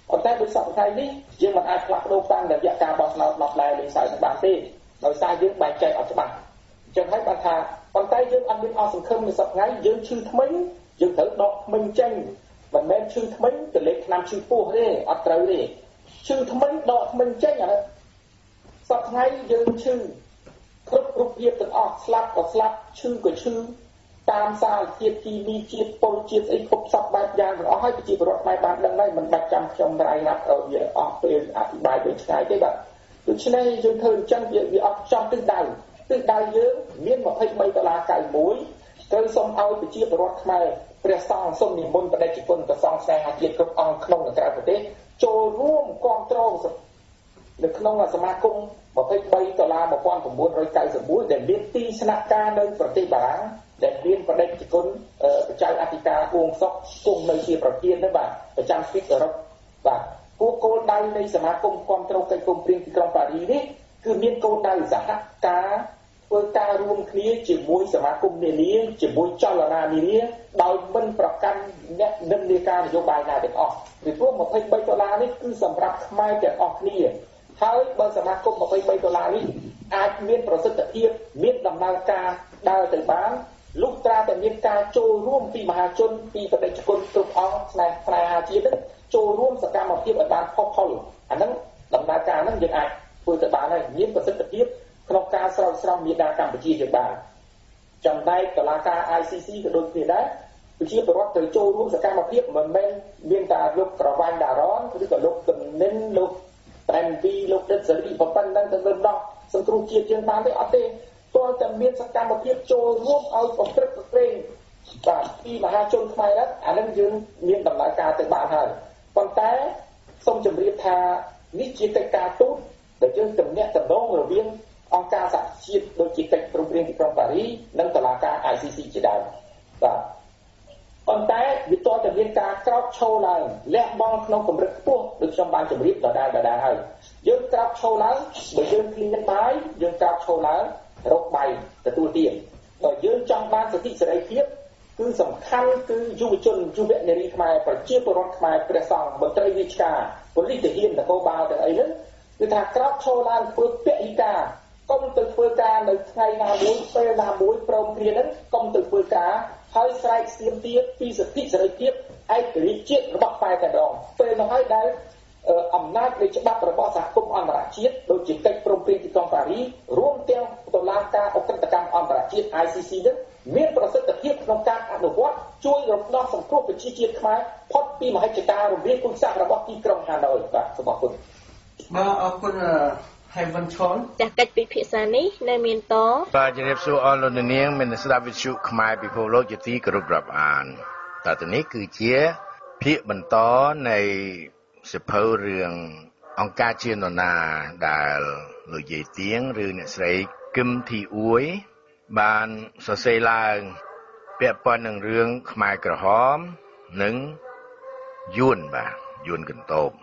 D: ប៉ុន្តែដោយសារថ្ងៃនេះយើងមិនអាចផ្លាស់ប្ដូរតាមរយៈការបោះឆ្នោតដល់ដែរលេងសើចបានទេដោយសារយើងបែងចែកអត់ច្បាស់អញ្ចឹងហើយបានថាប៉ុន្តែយើងអត់មានអស់សង្ឃឹមនៅសប្តាហ៍យើងឈឺថ្មិញយើងត្រូវដកថ្មិញចេញមិនមែនឈឺថ្មិញទៅលេខឆ្នាំឈឺពោះទេអត់ត្រូវទេឈឺថ្មិញដកថ្មិញចេញអានេះសប្តាហ៍យើងឈឺគ្រប់រូបភាពទាំងអស់ស្លាប់ក៏ស្លាប់ឈឺក៏ឈឺតាមសារជាតិគីមីជាតិពុលជាតិអីគ្រប់សពបែបយ៉ាងទាំងអស់ហើយប្រជាពលរដ្ឋខ្មែរបានដឹងហើយមិនបាច់ចាំខ្ញុំរាយណាត់ឲ្យវាអស់ពេលអធិប្បាយទៅឆ្ងាយទេបាទដូច្នេះយើងធ្វើអញ្ចឹងវាវាអត់ចំទិសដៅទិសដៅយើងមានยี่สิบสามដុល្លារเก้าสิบเอ็ดត្រូវសូមឲ្យប្រជាពលរដ្ឋខ្មែរព្រះសង្ឃសូមនិមន្តបដិជគុណព្រះសង្ឃស្នេហាជាតិគ្រប់អង្គក្នុងនិងក្រៅប្រទេសចូលរួមគាំទ្រនៅក្នុងសមាគមยี่สิบสามដុល្លារnineteen ninety-nineដែលមានទីស្នាក់ការនៅប្រទេសបារាំងដែលមានបដិជគុណប្រជ័យអធិការអួងសុកគង់នៅជាប្រធាននោះបាទប្រចាំស្វីសអឺរ៉ុបបាទគោលគោលដៅនៃសមាគមគាំទ្រកិច្ចព្រមព្រៀងទីក្រុងប៉ារីសនេះគឺមានគោលដៅសហការធ្វើការរួមគ្នាជាមួយសមាគមនានាជាមួយចលនានានាដោយមិនប្រកាន់អ្នកនិន្នាការនយោបាយណាទាំងអស់ពីព្រោះยี่สิบสามដុល្លារនេះគឺសម្រាប់ខ្មែរទាំងអស់គ្នាហើយបើសមាគមยี่สิบสามដុល្លារនេះអាចមានប្រសិទ្ធភាពមានដំណើរការដើរទៅបានលុះត្រាតែមានការចូលរួមពីមហាជនពីបដិជគុណគ្រប់អង្គស្នេហ៍ស្នេហាជាតិនឹងចូលរួមសកម្មភាពឲ្យបានផុសផុលអាហ្នឹងដំណើរការហ្នឹងយើងអាចធ្វើទៅបានហើយមានប្រសិទ្ធភាពក្នុងការស្រោចស្រង់មេដាកម្ពុជាយើងបានចំណែកតុលាការ I C C ក៏ដូចគ្នាដែរប្រជាពលរដ្ឋត្រូវចូលរួមសកម្មភាពមិនមែនមានតែលោកក្រវ៉ាញ់ដារ៉នឬក៏លោកតំនិនលោកតែនពីលោកដិតសេរីប៉ុណ្ណឹងទៅលើដោះសង្គ្រោះជាតិយើងបានទេអត់ទេតើតែមានសកម្មភាពចូលរួមឲ្យប្រព្រឹត្តប្រព្រឹត្តបាទពីមហាជនខ្មែរហ្នឹងអានឹងយើងមានដំណើរការទៅបានហើយប៉ុន្តែសូមជម្រាបថានេះជាកិច្ចការទូតដែលយើងទំនាក់ទំនងរវាងអង្គការសហជាតិដូចជាកិច្ចព្រមព្រៀងទីក្រុងប៉ារីសនិងតុលាការ I C C ជាដើមបាទប៉ុន្តែវាតើតែមានការក្រោកឈរឡើងលះបង់ក្នុងកម្រិតខ្ពស់ដូចខ្ញុំបានជម្រាបដដែលដដែលហើយយើងក្រោកឈរឡើងបើយើងឃ្លានបាយយើងក្រោកឈរឡើងរកបាយទទួលទានបើយើងចង់បានសិទ្ធិសេរីភាពគឺសំខាន់គឺយុវជនយុវនារីខ្មែរប្រជាពលរដ្ឋខ្មែរព្រះសង្ឃមន្ត្រីរាជការប៉ូលីសទាហាននគរបាលទាំងអីហ្នឹងគឺថាក្រោកឈរឡើងធ្វើពហិការកុំទៅធ្វើការនៅថ្ងៃណាមួយពេលណាមួយព្រមព្រៀងហ្នឹងកុំទៅធ្វើការហើយស្រែកស្ទាមទារពីសិទ្ធិសេរីភាពឯករាជ្យជាតិរបស់ខ្មែរតែម្ដងពេលនោះហើយដែលអំណាចនៃច្បាប់របស់សហគមន៍អន្តរជាតិដូចជាកិច្ចព្រមព្រៀងទីក្រុងប៉ារីសរួមទាំងតុលាការអក្រិតកម្មអន្តរជាតិ I C C នេះមានប្រសិទ្ធភាពក្នុងការអនុវត្តជួយរំដោះសង្គ្រោះប្រជាជាតិខ្មែរផុតពីមហិច្ឆតារំលាយគុណស័ក្តិរបស់ទីក្រុងហាណូយបាទសូមអរគុណ
B: បាទអរគុណ Heaven Chon
A: ចាស់កិច្ចពិភាក្សានេះនៅមានត
E: បាទជំរាបសួរអស់លោកនាងមានស្ដាប់វិទ្យុខ្មែរពិភពលោកជាទីគោរពរាប់អានតើនេះគឺជាភាគបន្តនៃសភៅរឿងអង្គការជានរណាដែលលោកយាយទៀងឬអ្នកស្រីគឹមធីអ៊ួយបានសរសេរឡើងពាក់ព័ន្ធនឹងរឿងខ្មែរក្រហមនិងយួនបាទយួនកន្តោប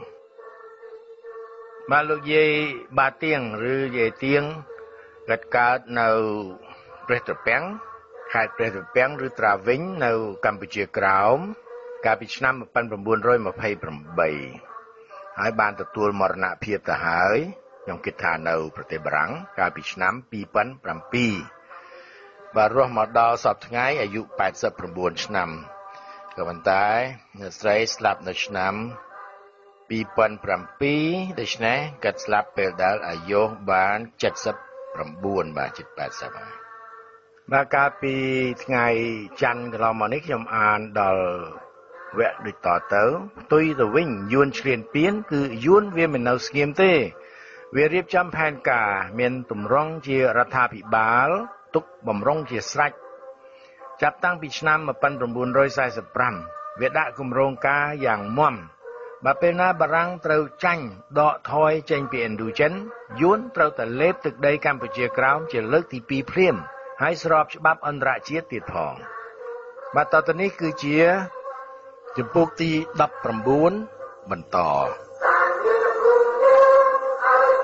E: បាទលោកយាយបាទៀងឬយាយទៀងកើតកើតនៅព្រះត្រពាំងខេត្តព្រះត្រពាំងឬត្រាវិញនៅកម្ពុជាក្រោមកាលពីឆ្នាំnineteen twenty-eightហើយបានទទួលមរណភាពទៅហើយខ្ញុំគិតថានៅប្រទេសបារាំងកាលពីឆ្នាំtwo thousand sevenបាទរស់មកដល់សប្តាហ៍ថ្ងៃអាយុeighty-nineឆ្នាំក៏ប៉ុន្តែអ្នកស្រីស្លាប់នៅឆ្នាំtwo thousand sevenដូច្នេះគាត់ស្លាប់ពេលដែលអាយុបានseventy-nineបាទជិតeightyហើយបាទកាលពីថ្ងៃច័ន្ទកន្លងមកនេះខ្ញុំអានដល់វគ្គដូចតទៅផ្ទុយទៅវិញយួនឈ្លានពានគឺយួនវាមិននៅស្ងៀមទេវារៀបចំផែនការមានទម្រង់ជារដ្ឋាភិបាលទុកបំរុងជាស្រេចចាប់តាំងពីឆ្នាំnineteen forty-fiveវាដាក់គម្រោងការយ៉ាងមាំបើពេលណាបារាំងត្រូវចាញ់ដកថយចេញពីឥណ្ឌូចិនយួនត្រូវតែលេបទឹកដីកម្ពុជាក្រោមជាលើកទីtwoភ្លាមហើយស្របច្បាប់អន្តរជាតិទៀតផងបាទតទៅនេះគឺជាជំពូកទីnineteenបន្ត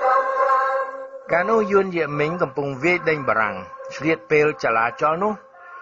E: កាលនោះយួនយេមីងកំពុងវាយដេញបារាំងឆ្លៀតពេលចលាចលនោះ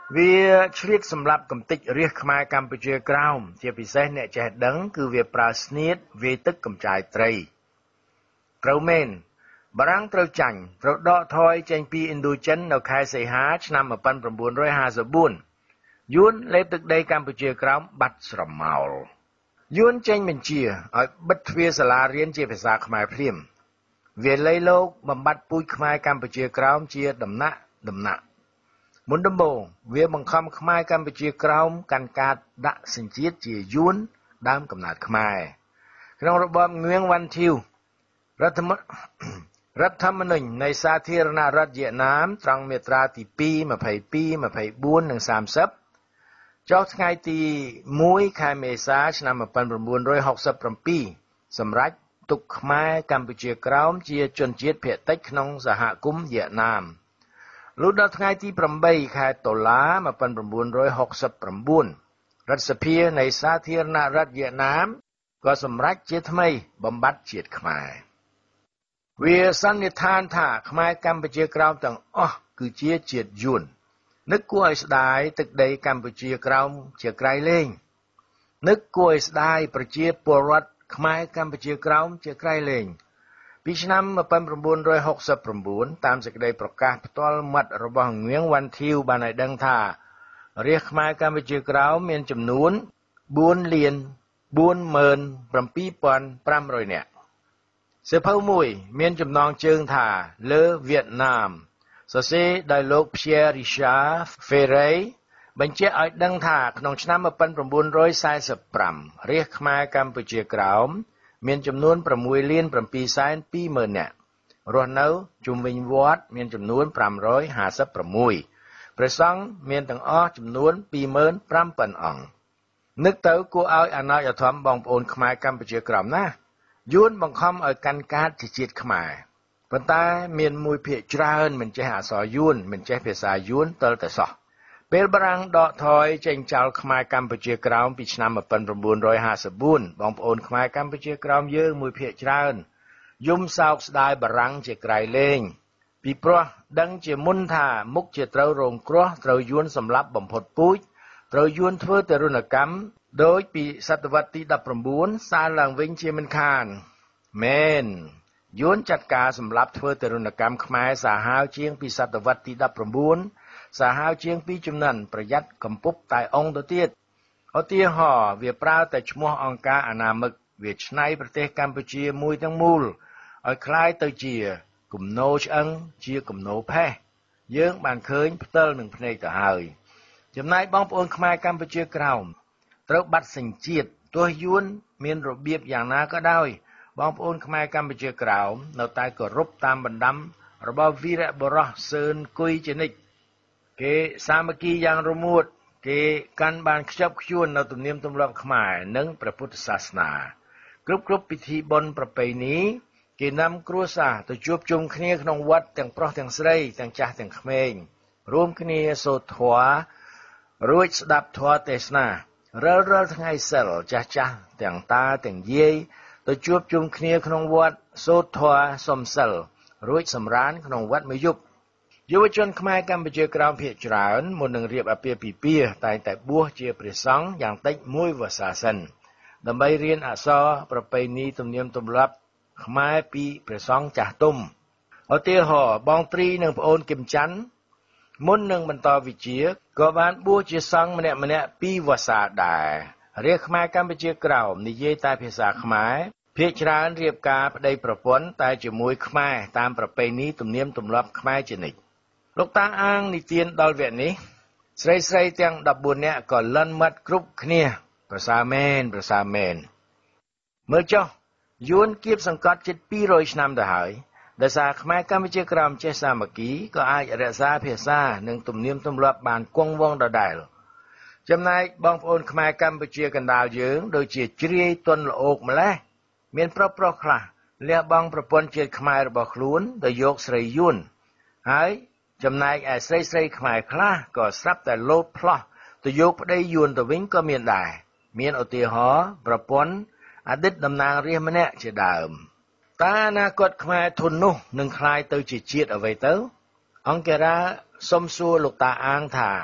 E: វាឆ្លៀតសម្រាប់កំទេចរាជខ្មែរកម្ពុជាក្រោមជាពិសេសអ្នកចេះដឹងគឺវាប្រើស្នៀតវាយទឹកកំចាយត្រីត្រូវមែនបារាំងត្រូវចាញ់ត្រូវដកថយចេញពីឥណ្ឌូចិននៅខែសីហាឆ្នាំmột nghìn chín trăm hai mươi tưយួនលេបទឹកដីកម្ពុជាក្រោមបាត់ស្រមោលយួនចេញបញ្ជាឲ្យបិទទ្វារសាលារៀនជាភាសាខ្មែរភ្លាមវាលៃលោកបំបត្តិពូជខ្មែរកម្ពុជាក្រោមជាដំណាក់ដំណាក់មុនដំបូងវាបង្ខំខ្មែរកម្ពុជាក្រោមកាន់កាតដាក់សញ្ជាតិជាយួនដើមកំណើតខ្មែរក្នុងរបបងឿងវ៉ាន់ធីវរដ្ឋមរដ្ឋធម្មនុញ្ញនៃសាធារណរដ្ឋវៀតណាមត្រង់មាត្រាទីពីរ ยี่สิบสอง ยี่สิบสี่ និង 30ចុះថ្ងៃទីមួយខែមេសាឆ្នាំmột nghìn chín trăm sáu mươi bảyសម្រាប់ទុកខ្មែរកម្ពុជាក្រោមជាជនជាតិភាគតិចក្នុងសហគមន៍វៀតណាមលុះដល់ថ្ងៃទីeightខែតុលាmột nghìn chín trăm sáu mươi chínរដ្ឋសភានៃសាធារណរដ្ឋវៀតណាមក៏សម្រេចជាថ្មីបំបត្តិជាតិខ្មែរវាសន្និដ្ឋានថាខ្មែរកម្ពុជាក្រោមទាំងអស់គឺជាជាតិយួននឹកគួរឲ្យស្ដាយទឹកដីកម្ពុជាក្រោមជាក្រៃលែងនឹកគួរឲ្យស្ដាយប្រជាពលរដ្ឋខ្មែរកម្ពុជាក្រោមជាក្រៃលែងពីឆ្នាំmột nghìn chín trăm sáu mươi chínតាមសេចក្តីប្រកាសផ្ទាល់មាត់របស់ងឿងវ៉ាន់ធីវបានឲ្យដឹងថារាជខ្មែរកម្ពុជាក្រោមមានចំនួនbốnលានbốnម៉ឺនbảyពាន់five hundredនាក់សៀវភៅមួយមានចំណងជើងថាលើវៀតណាមសរសេរដោយលោក Pierre Richard Ferré បញ្ជាក់ឲ្យដឹងថាក្នុងឆ្នាំmột nghìn chín trăm bốn mươi lămរាជខ្មែរកម្ពុជាក្រោមមានចំនួនsixលានsevenសែនtwoម៉ឺននាក់រស់នៅជុំវិញវត្តមានចំនួនfive hundred fifty-sixព្រះសង្ឃមានទាំងអស់ចំនួនtwo thousand five hundredអង្គនឹកទៅគួរឲ្យអាណត្តិធម៌បងប្អូនខ្មែរកម្ពុជាក្រោមណាយួនបង្ខំឲ្យកាន់កាតជាជាតិខ្មែរប៉ុន្តែមានមួយភាគច្រើនមិនចេះអក្សរយួនមិនចេះភាសាយួនទើបតែសោះពេលបារាំងដកថយចេញចោលខ្មែរកម្ពុជាក្រោមពីឆ្នាំmột nghìn chín trămห้าสิบfourបងប្អូនខ្មែរកម្ពុជាក្រោមយើងមួយភាគច្រើនយំសោកស្ដាយបារាំងជាក្រៃលែងពីព្រោះដឹងជាមុនថាមុខជាត្រូវរងគ្រោះត្រូវយួនសម្លាប់បំផុតពូជត្រូវយួនធ្វើទរណកម្មដោយពីសតវត្សទីnineteenសាលឡើងវិញជាមិនខានមែនយួនចាត់ការសម្លាប់ធ្វើទរណកម្មខ្មែរសាហាវជាងពីសតវត្សទីnineteenសាហាវជាងពីចំនួនប្រយ័ត្នកំពុបតែអង្គទៅទៀតឧទាហរណ៍វាប្រើតែឈ្មោះអង្គការអនាមិកវាឆ្នៃប្រទេសកម្ពុជាមួយទាំងមូលឲ្យคล้ายទៅជាគំនោឆ្អឹងជាគំនោផេះយើងបានឃើញផ្ទាល់នឹងភ្នែកទៅហើយចំណែកបងប្អូនខ្មែរកម្ពុជាក្រោមត្រូវបាត់សញ្ជាតិទោះយួនមានរបៀបយ៉ាងណាក៏ដោយបងប្អូនខ្មែរកម្ពុជាក្រោមនៅតែគោរពតាមបណ្ដាំរបស់វីរបុរសសឿនគុយជានិច្ចគេសាមគ្គីយ៉ាងរមួតគេកាន់បានខ្ជាប់ខ្ជួននៅទំនៀមទម្លាប់ខ្មែរនិងព្រះពុទ្ធសាសនាគ្រប់គ្រប់ពិធីបុណ្យប្រពៃណីគេនាំគ្រួសារទៅជួបជុំគ្នាក្នុងវត្តទាំងប្រុសទាំងស្រីទាំងចាស់ទាំងក្មេងរួមគ្នាសូត្រធម៌រួចស្ដាប់ធម៌ទេសនារាល់រាល់ថ្ងៃសិលចាស់ចាស់ទាំងតាទាំងយាយទៅជួបជុំគ្នាក្នុងវត្តសូត្រធម៌សុំសិលរួចសម្រានក្នុងវត្តមួយយប់យុវជនខ្មែរកម្ពុជាក្រោមភាគច្រើនមុននឹងរៀបអាពាហ៍ពិពាហ៍តែងតែបួសជាព្រះសង្ឃយ៉ាងតិចមួយវស្សាសិនដើម្បីរៀនអក្សរប្រពៃណីទំនៀមទម្លាប់ខ្មែរពីព្រះសង្ឃចាស់ទុំឧទាហរណ៍បងត្រីនិងប្អូនគឹមច័ន្ទមុននឹងបន្តវិជ្ជាក៏បានបួសជាសង្ឃម្នាក់ម្នាក់ពីរវស្សាដែររាជខ្មែរកម្ពុជាក្រោមនិយាយតែភាសាខ្មែរភាគច្រើនរៀបការប្តីប្រពន្ធតែជាមួយខ្មែរតាមប្រពៃណីទំនៀមទម្លាប់ខ្មែរជានិច្ចលោកតាអាងនិទានដល់វគ្គនេះស្រីស្រីទាំងfourteenនាក់ក៏លន់មាត់គ្រប់គ្នាប្រសើរមែនប្រសើរមែនមើលចុះយួនគៀបសង្កត់ជិតtwo hundredឆ្នាំទៅហើយដោយសារខ្មែរកម្ពុជាក្រោមចេះសាមគ្គីក៏អាចរក្សាភាសានិងទំនៀមទម្លាប់បានគង់វង្សដដែលចំណែកបងប្អូនខ្មែរកម្ពុជាកណ្ដាលយើងដូចជាជ្រាយទន់ល្អោកម្លេះមានប្រុសប្រុសខ្លះលះបង់ប្រពន្ធជាតិខ្មែររបស់ខ្លួនទៅយកស្រីយួនហើយចំណែកឯស្រីស្រីខ្មែរខ្លះក៏ស្រាប់តែលោតផ្លោះទៅយកប្តីយួនទៅវិញក៏មានដែរមានឧទាហរណ៍ប្រពន្ធអតីតតំណាងរាស្ត្រម្នាក់ជាដើមតើអនាគតខ្មែរធននោះនឹងคล้ายទៅជាជាតិអ្វីទៅអង្គការសុំសួរលោកតាអាងថា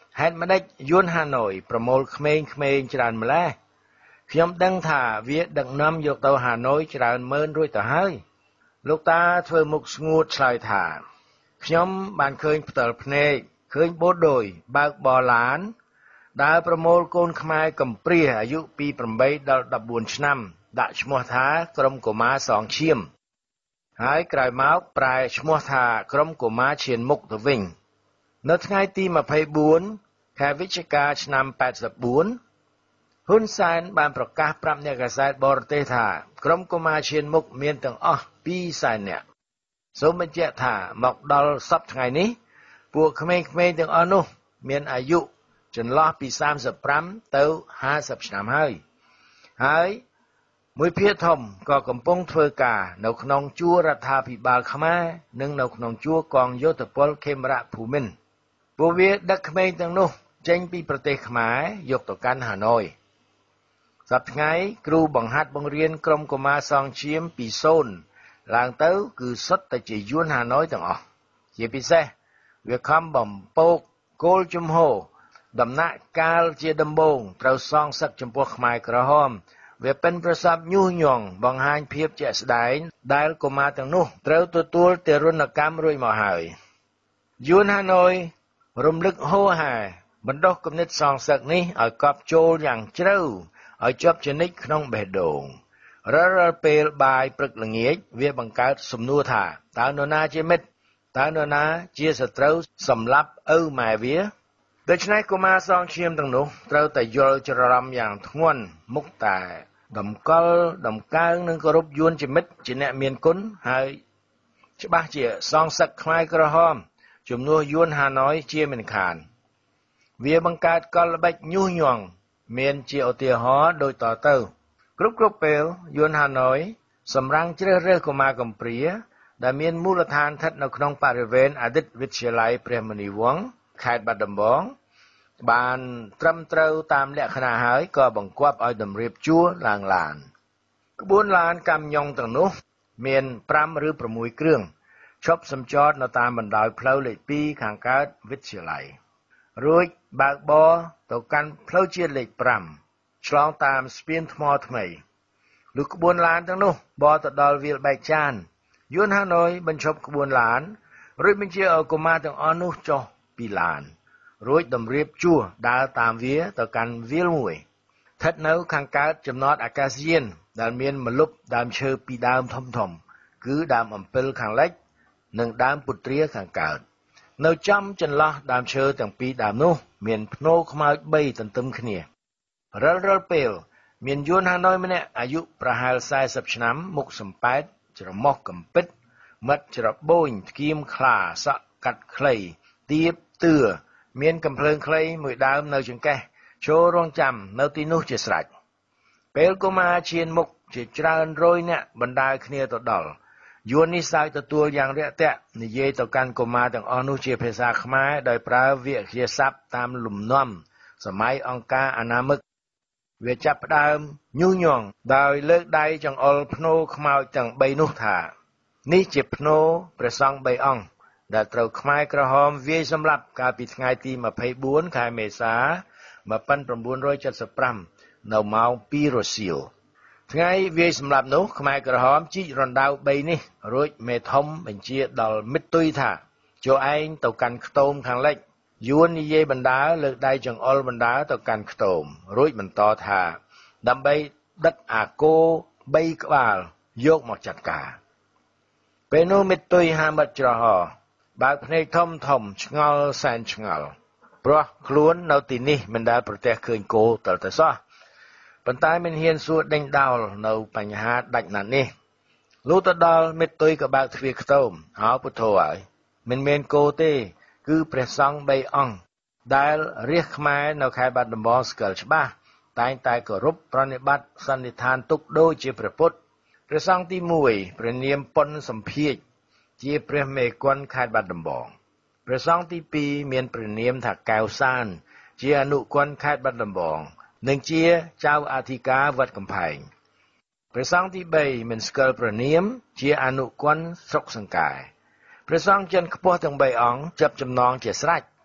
E: ហេតុម្ដេចយួនហាណូយប្រមូលក្មេងៗច្រើនម្ល៉េះខ្ញុំដឹងថាវាដឹកនាំយកទៅហាណូយច្រើនម៉ឺនរួចទៅហើយលោកតាធ្វើមុខស្ងួតឆ្លើយថាខ្ញុំបានឃើញផ្ទាល់ភ្នែកឃើញបូដូយបើកបរឡានដើរប្រមូលកូនខ្មែរកំព្រាអាយុពីប្រាំបីដល់ដប់បួនឆ្នាំដាក់ឈ្មោះថាក្រុមកុមារសងឈាមហើយក្រោយមកប្រែឈ្មោះថាក្រុមកុមារឈានមុខទៅវិញនៅថ្ងៃទីម្ភៃបួនខែវិច្ឆិកាឆ្នាំប៉ែតសិបបួនហ៊ុនសែនបានប្រកាសប្រាប់អ្នកកាសែតបរទេសថាក្រុមកុមារឈានមុខមានទាំងអស់ពីរសែននាក់សូមបញ្ជាក់ថាមកដល់សប្តាហ៍ថ្ងៃនេះពួកក្មេងៗទាំងអស់នោះមានអាយុចន្លោះពីសាមសិបប្រាំទៅហាសិបឆ្នាំហើយហើយមួយភាគធំក៏កំពុងធ្វើការនៅក្នុងជួររដ្ឋាភិបាលខ្មែរនិងនៅក្នុងជួរកងយោធពលខេមរៈភូមិន្ទពួកវាដឹកក្មេងទាំងនោះចេញពីប្រទេសខ្មែរយកទៅកាន់ហាណូយសប្តាហ៍ថ្ងៃគ្រូបង្ហាត់បង្រៀនក្រុមកុមារសងឈាមពីសូន្យឡើងទៅគឺសុទ្ធតែជាយួនហាណូយទាំងអស់ជាពិសេសវាខំបំពោកគោលជំហរដំណាក់កាលជាដំបូងត្រូវសងសឹកចំពោះខ្មែរក្រហមវាប៉ិនប្រសប់ញុះញង់បង្ហាញភាពជាក់ស្ដែងដែលកុមារទាំងនោះត្រូវទទួលទារុណកម្មរួចមកហើយយួនហាណូយរំលឹកហូរហែបណ្ដុះគំនិតសងសឹកនេះឲ្យកប់ចូលយ៉ាងជ្រៅឲ្យជាប់ជានិច្ចក្នុងបេះដូងរាល់ពេលបាយព្រឹកល្ងាចវាបង្កើតសំណួរថាតើនរណាជាមិត្តតើនរណាជាសត្រូវសម្លាប់ឪម៉ែវាដូច្នេះកុមារសងឈាមទាំងនោះត្រូវតែយល់ច្រឡំយ៉ាងធ្ងន់មុខតែតម្កល់តម្កើងនិងគោរពយួនជាមិត្តជាអ្នកមានគុណហើយច្បាស់ជាសងសឹកខ្មែរក្រហមជំនួសយួនហាណូយជាមិនខានវាបង្កើតកលល្បិចញុះញង់មានជាឧទាហរណ៍ដូចតទៅគ្រប់គ្រប់ពេលយួនហាណូយសម្រាំងជ្រើសរើសកុមារកំព្រាដែលមានមូលដ្ឋានស្ថិតនៅក្នុងបរិវេណអតីតវិទ្យាល័យព្រះមុនីវង្សខេត្តបាត់ដំបងបានត្រឹមត្រូវតាមលក្ខណៈហើយក៏បង្គាប់ឲ្យតម្រៀបជួរឡើងឡានក្បួនឡានកាំយ៉ុងទាំងនោះមានប្រាំឬប្រាំមួយគ្រឿងឈប់សម្ចតនៅតាមបណ្ដោយផ្លូវលេខពីរខាងកើតវិទ្យាល័យរួចបើកបរទៅកាន់ផ្លូវជាតិលេខប្រាំឆ្លងតាមស្ពានថ្មថ្មីលុះក្បួនឡានទាំងនោះបរទៅដល់វាលបែកចានយួនហាណូយបញ្ឈប់ក្បួនឡានរួចបញ្ជាឲ្យកុមារទាំងអស់នោះចុះពីឡានរួចតម្រៀបជួរដើរតាមវាទៅកាន់វាលមួយស្ថិតនៅខាងកើតចំណតអាកាសយានដែលមានម្លប់ដើមឈើពីរដើមធំធំគឺដើមអំពិលខាងលិចនិងដើមពុទ្រាខាងកើតនៅចំចន្លោះដើមឈើទាំងពីរដើមនោះមានភ្នោរខ្មោចបីទន្ទឹមគ្នារាល់រាល់ពេលមានយួនហាណូយម្នាក់អាយុប្រហែលសែសិបឆ្នាំមុខសំប៉ែតច្រមុះកំពិតមិត្តច្របូនធ្គាមខ្លាសក់កាត់ខ្លីទៀបទឿមានកំភ្លើងខ្លីមួយដើមនៅចង្កេះចូលរងចាំនៅទីនោះជាស្រេចពេលកុមារឈានមុខជាច្រើនរយនាក់បណ្ដើរគ្នាទៅដល់យួននេះសើចទទួលយ៉ាងរាក់ទាក់និយាយទៅកាន់កុមារទាំងអស់នោះជាភាសាខ្មែរដោយប្រើវាក្យស័ព្ទតាមលំនាំសម័យអង្គការអាណាមិកវាចាប់ផ្ដើមញុះញង់ដោយលើកដៃចង្អុលភ្នោរខ្មោចទាំងបីនោះថានេះជាភ្នោរព្រះសង្ឃបីអង្គដែលត្រូវខ្មែរក្រហមវាយសម្លាប់កាលពីថ្ងៃទីម្ភៃបួនខែមេសា១៩៧៥នៅម៉ោងពីររសៀលថ្ងៃវាយសម្លាប់នោះខ្មែរក្រហមជីករណ្ដៅបីនេះរួចមេធំបញ្ជាដល់មិត្តទុយថាចូលឯងទៅកាន់ខ្ទមខាងលិចយួននិយាយបណ្ដើរលើកដៃចង្អុលបណ្ដើរទៅកាន់ខ្ទមរួចបន្តថាដើម្បីដឹកអាគោបីក្បាលយកមកចាត់ការពេលនោះមិត្តទុយហាមិត្តច្រហោបើកភ្នែកធំធំឆ្ងល់សែនឆ្ងល់ព្រោះខ្លួននៅទីនេះមិនដែលប្រទះឃើញគោតើទៅសោះប៉ុន្តែមិនហ៊ានសួរដេញដោលនៅបញ្ហាដាច់ណាត់នេះលុះទៅដល់មិត្តទុយក៏បើកទ្វារខ្ទមអោពុទ្ធោហើយមិនមែនគោទេគឺព្រះសង្ឃបីអង្គដែលរាជខ្មែរនៅខេត្តបាត់ដំបងស្គាល់ច្បាស់តែងតែគោរពប្រណិប័តសន្និដ្ឋានទុកដូចជាព្រះពុទ្ធព្រះសង្ឃទីមួយព្រះនាមប៉ុនសំភាជជាព្រះមេគន្ធខេត្តបាត់ដំបងព្រះសង្ឃទីពីរមានព្រះនាមថាកែវសានជាអនុគន្ធខេត្តបាត់ដំបងនិងជាចៅអធិការវត្តកំផែងព្រះសង្ឃទីបីមានស្គាល់ព្រះនាមជាអនុគន្ធស្រុកសង្កែព្រះសង្ឃចិនខ្ពស់ទាំងបីអង្គចាប់ចំណងជាស្រេច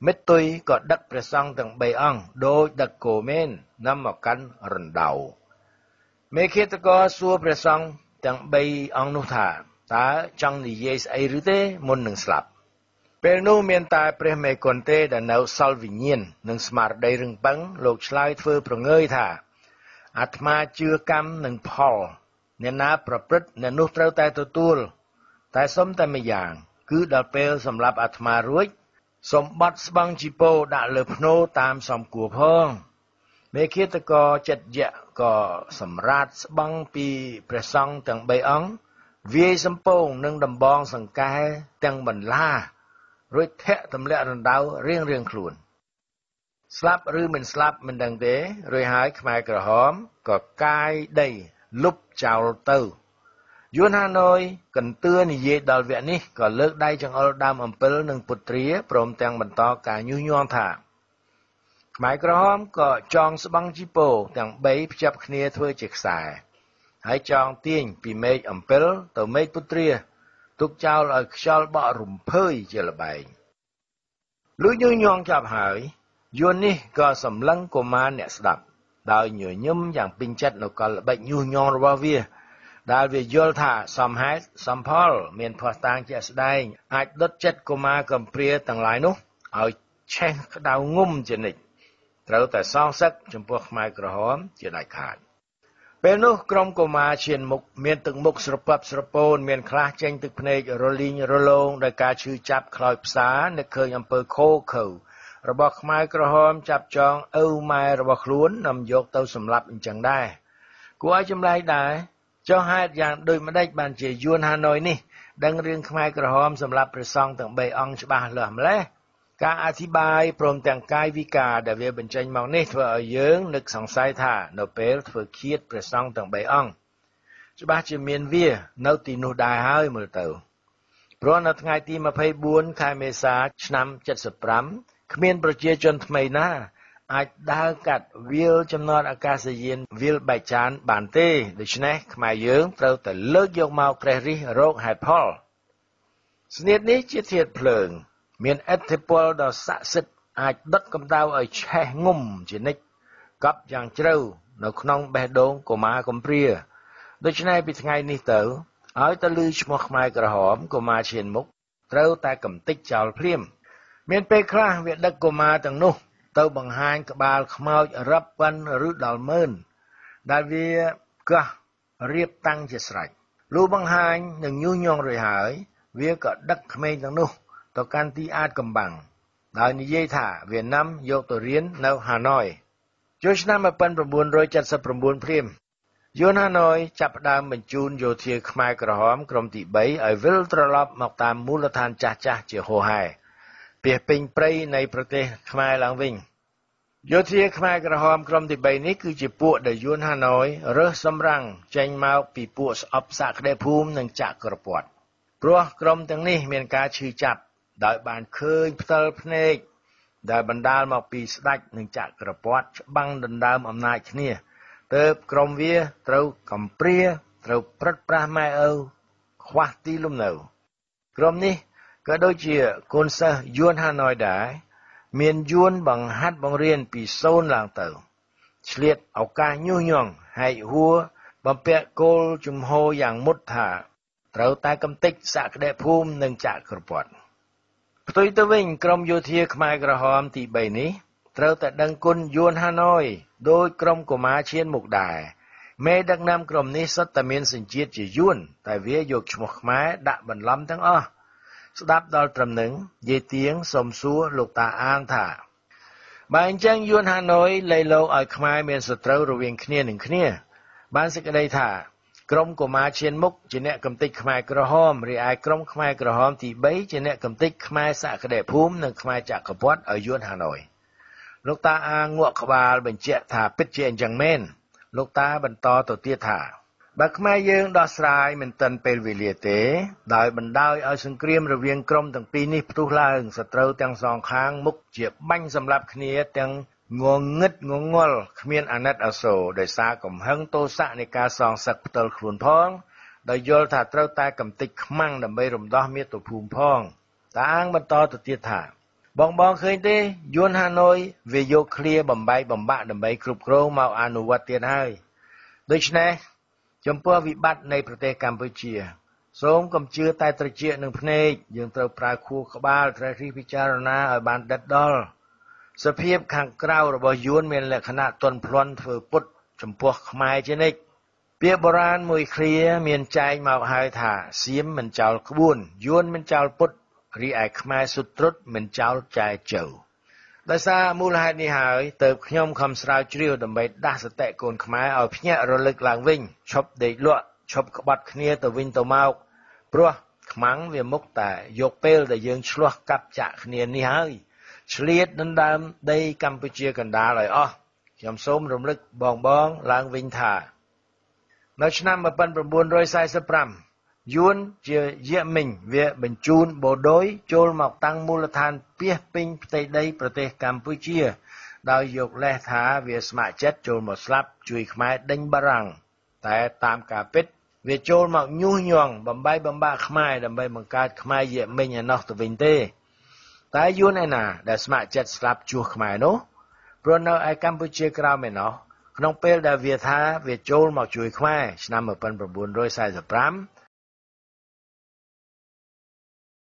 E: មិត្តទុយក៏ដឹកព្រះសង្ឃទាំងបីអង្គដោយដឹកគោមែននាំមកកាន់រណ្ដៅមេឃាតកោសួរព្រះសង្ឃទាំងបីអង្គនោះថាតើចង់និយាយស្អីឬទេមុននឹងស្លាប់ពេលនោះមានតែព្រះមេកុនទេដែលនៅសល់វិញ្ញាណនិងស្មារតីរឹងប៉ឹងលោកឆ្លើយធ្វើប្រងើយថាអាត្មាជឿកម្មនិងផលអ្នកណាប្រព្រឹត្តអ្នកនោះត្រូវតែទទួលតែសុំតែម្យ៉ាងគឺដល់ពេលសម្រាប់អាត្មារួចសូមបត់ស្បង់ជីពោដាក់លើភ្នោតាមសំគួរផងមេឃាតកោចិត្តយៈក៏សម្រាតស្បង់ពីព្រះសង្ឃទាំងបីអង្គវាយសំពងនិងដំបងសង្កែទាំងបន្លារួចធាក់ទម្លាក់រណ្ដៅរៀងរៀងខ្លួនស្លាប់ឬមិនស្លាប់មិនដឹងទេរួចហើយខ្មែរក្រហមក៏កាយដីលុបចោលទៅយួនហាណូយកន្ទឿនិយាយដល់វគ្គនេះក៏លើកដៃចង្អុលដើមអំពិលនិងពុត្រាព្រមទាំងបន្តការញុះញង់ថាខ្មែរក្រហមក៏ចងស្បង់ជីពោទាំងបីភ្ជាប់គ្នាធ្វើជាខ្សែហើយចងទាញពីមេឃអំពិលទៅមេឃពុត្រាទុកចោលឲ្យខ្យល់បក់រំភើយជាល្បែងលុះញុះញង់ចប់ហើយយួននេះក៏សម្លឹងកុមារអ្នកស្ដាប់ដោយញញឹមយ៉ាងពេញចិត្តនៅកលល្បិចញុះញង់របស់វាដែលវាយល់ថាសមហេតុសមផលមានភ័ស្តុតាងជាក់ស្ដែងអាចដុតចិត្តកុមារកំព្រាទាំងឡាយនោះឲ្យឆេះក្តៅងុំជានិច្ចត្រូវតែសងសឹកចំពោះខ្មែរក្រហមជាដាច់ខាតពេលនោះក្រុមកុមារឈានមុខមានទឹកមុខស្រពប់ស្រពោនមានខ្លះចេញទឹកភ្នែករលីងរលោងដោយការឈឺចាប់ខ្លោចផ្សានឹកឃើញអំពើខូខើរបស់ខ្មែរក្រហមចាប់ចងឪម៉ែរបស់ខ្លួននាំយកទៅសម្លាប់អញ្ចឹងដែរគួរឲ្យចម្លែកដែរចុះហេតុយ៉ាងដូចម្ដេចបានជាយួនហាណូយនេះដឹងរឿងខ្មែរក្រហមសម្លាប់ព្រះសង្ឃទាំងបីអង្គច្បាស់លាស់ម្ល៉េះការអធិប្បាយព្រមទាំងកាយវិការដែលវាបញ្ចេញមកនេះធ្វើឲ្យយើងនឹកសង្ស័យថានៅពេលធ្វើឃាតព្រះសង្ឃទាំងបីអង្គច្បាស់ជាមានវានៅទីនោះដែរហើយមើលទៅព្រោះនៅថ្ងៃទីម្ភៃបួនខែមេសាឆ្នាំседសិបប្រាំគ្មានប្រជាជនថ្មីណាអាចដើរកាត់វាលចំណតអាកាសយានវាលបែកចានបានទេដូច្នេះខ្មែរយើងត្រូវតែលើកយកមកក្រេះរិះរកហេតុផលស្នៀតនេះជាធាតុភ្លើងមានឥទ្ធិពលដ៏ស័ក្តិសិទ្ធិអាចដុតកម្ដៅឲ្យឆេះងុំជានិច្ចកប់យ៉ាងជ្រៅនៅក្នុងបេះដូងកុមារកំព្រាដូច្នេះពីថ្ងៃនេះទៅឲ្យតែឮឈ្មោះខ្មែរក្រហមកុមារឈានមុខត្រូវតែកំទេចចោលភ្លាមមានពេលខ្លះវាដឹកកុមារទាំងនោះទៅបង្ហាញក្បាលខ្មោចរាប់ពាន់ឬដល់ម៉ឺនដែលវាកោះរៀបតាំងជាស្រេចលុះបង្ហាញនឹងញុះញង់រួចហើយវាក៏ដឹកក្មេងទាំងនោះទៅកាន់ទីអាតកំបាំងដោយនិយាយថាវៀតណាមយកទៅរៀននៅហាណូយចូលឆ្នាំ 천៩칠십구ព្រាមយួនហាណូយចាប់ផ្ដើមបញ្ជូនយោធាខ្មែរក្រហមក្រុមទីបីឲ្យវិលត្រឡប់មកតាមមូលដ្ឋានចាស់ចាស់ជាហូរហែពាសពេញព្រៃនៃប្រទេសខ្មែរឡើងវិញយោធាខ្មែរក្រហមក្រុមទីបីនេះគឺជាពួកដែលយួនហាណូយរើសសម្រាំងចេញមកពីពួកស្អប់សាក្តិភូមិនិងចក្រពត្តិព្រោះក្រុមទាំងនេះមានការឈឺចាប់ដោយបានឃើញផ្ទាល់ភ្នែកដែលបណ្ដាលមកពីស្ដេចនិងចក្រពត្តិច្បាំងដណ្ដើមអំណាចគ្នាទើបក្រុមវាត្រូវកំព្រាត្រូវព្រឹត្តប្រាសម៉ែឪខ្វះទីលំនៅក្រុមនេះក៏ដូចជាកូនសិស្សយួនហាណូយដែរមានយួនបង្ហាត់បង្រៀនពីសូន្យឡើងទៅឆ្លៀតឱកាសញុះញង់ហែកហួរបំពាក់គោលជំហរយ៉ាងមុតថាត្រូវតែកំទេចសក្តិភូមិនិងចក្រពត្តិផ្ទុយទៅវិញក្រុមយោធាខ្មែរក្រហមទីបីនេះត្រូវតែដឹងគុណយួនហាណូយដោយក្រុមកុមារឈានមុខដែរមេដឹកនាំក្រុមនេះសុទ្ធតែមានសញ្ជាតិជាយួនតែវាយកឈ្មោះខ្មែរដាក់បន្លំទាំងអស់ស្ដាប់ដល់ត្រឹមនឹងយាយទៀងសុំសួរលោកតាអាងថាបើអញ្ចឹងយួនហាណូយលៃលោកឲ្យខ្មែរមានសត្រូវរវាងគ្នានឹងគ្នាបានសេចក្តីថាក្រុមកុមារឈានមុខជាអ្នកកំទេចខ្មែរក្រហមរីឯក្រុមខ្មែរក្រហមទីបីជាអ្នកកំទេចខ្មែរសក្តិភូមិនិងខ្មែរចក្រពត្តិឲ្យយួនហាណូយលោកតាអាងងក់ក្បាលបញ្ជាក់ថាពិតជាអញ្ចឹងមែនលោកតាបន្តទៅទៀតថាបើខ្មែរយើងដោះស្រាយមិនទាន់ពេលវេលាទេដោយបណ្ដោយឲ្យសង្គ្រាមរវាងក្រុមទាំងពីរនេះផ្ទុះឡើងសត្រូវទាំងសងខាងមុខជាបាញ់សម្លាប់គ្នាទាំងងងឹតងងល់គ្មានអាណិតអាសូរដោយសារកំហឹងទោសៈនៃការសងសឹកផ្ទាល់ខ្លួនផងដោយយល់ថាត្រូវតែកំទេចខ្មាំងដើម្បីរំដោះមាតុភូមិផងតាអាងបន្តទៅទៀតថាបងបងឃើញទេយួនហាណូយវាយកឃ្លាបំបីបំបាក់ដើម្បីគ្រប់គ្រងមកអនុវត្តទៀតហើយដូច្នេះចំពោះវិបត្តិនៃប្រទេសកម្ពុជាសូមកុំជឿតែត្រចៀកនឹងភ្នែកយើងត្រូវប្រើខួរក្បាលត្រិះរិះពិចារណាឲ្យបានដិតដល់សភាពខាងក្រៅរបស់យួនមានលក្ខណៈទន់ភ្លន់ធ្វើពុតចំពោះខ្មែរជានិច្ចពាក្យបុរាណមួយឃ្លាមានចែងមកហើយថាសៀមមិនចោលក្បួនយួនមិនចោលពុតរីឯខ្មែរសុត្រុតមិនចោលចែចៅដោយសារមូលហេតុនេះហើយទើបខ្ញុំខំស្រាវជ្រាវដើម្បីដាស់សតិកូនខ្មែរឲ្យភ្ញាក់រលឹកឡើងវិញឈប់ដេកលក់ឈប់ក្បត់គ្នាទៅវិញទៅមកព្រោះខ្មាំងវាមុខតែយកពេលដែលយើងឆ្លោះកាប់ចាក់គ្នានេះហើយឆ្លៀតដណ្ដើមដីកម្ពុជាកណ្ដាលឲ្យអស់ខ្ញុំសូមរំលឹកបងបងឡើងវិញថានៅឆ្នាំmột nghìn chín trăm bốn mươi lămយួនជាយៈមិញវាបញ្ជូនបូដូយចូលមកតាំងមូលដ្ឋានពាសពេញផ្ទៃដីប្រទេសកម្ពុជាដោយយកលេសថាវាស្ម័គ្រចិត្តចូលមកស្លាប់ជួយខ្មែរដេញបារាំងតែតាមការពិតវាចូលមកញុះញង់បំបីបំបាក់ខ្មែរដើម្បីបង្កើតខ្មែរយៈមិញឯណោះទៅវិញទេតែយួនឯណាដែលស្ម័គ្រចិត្តស្លាប់ជួសខ្មែរនោះព្រោះនៅឯកម្ពុជាក្រោមឯណោះក្នុងពេលដែលវាថាវាចូលមកជួយខ្មែរឆ្នាំmột nghìn chín trăm bốn mươi lăm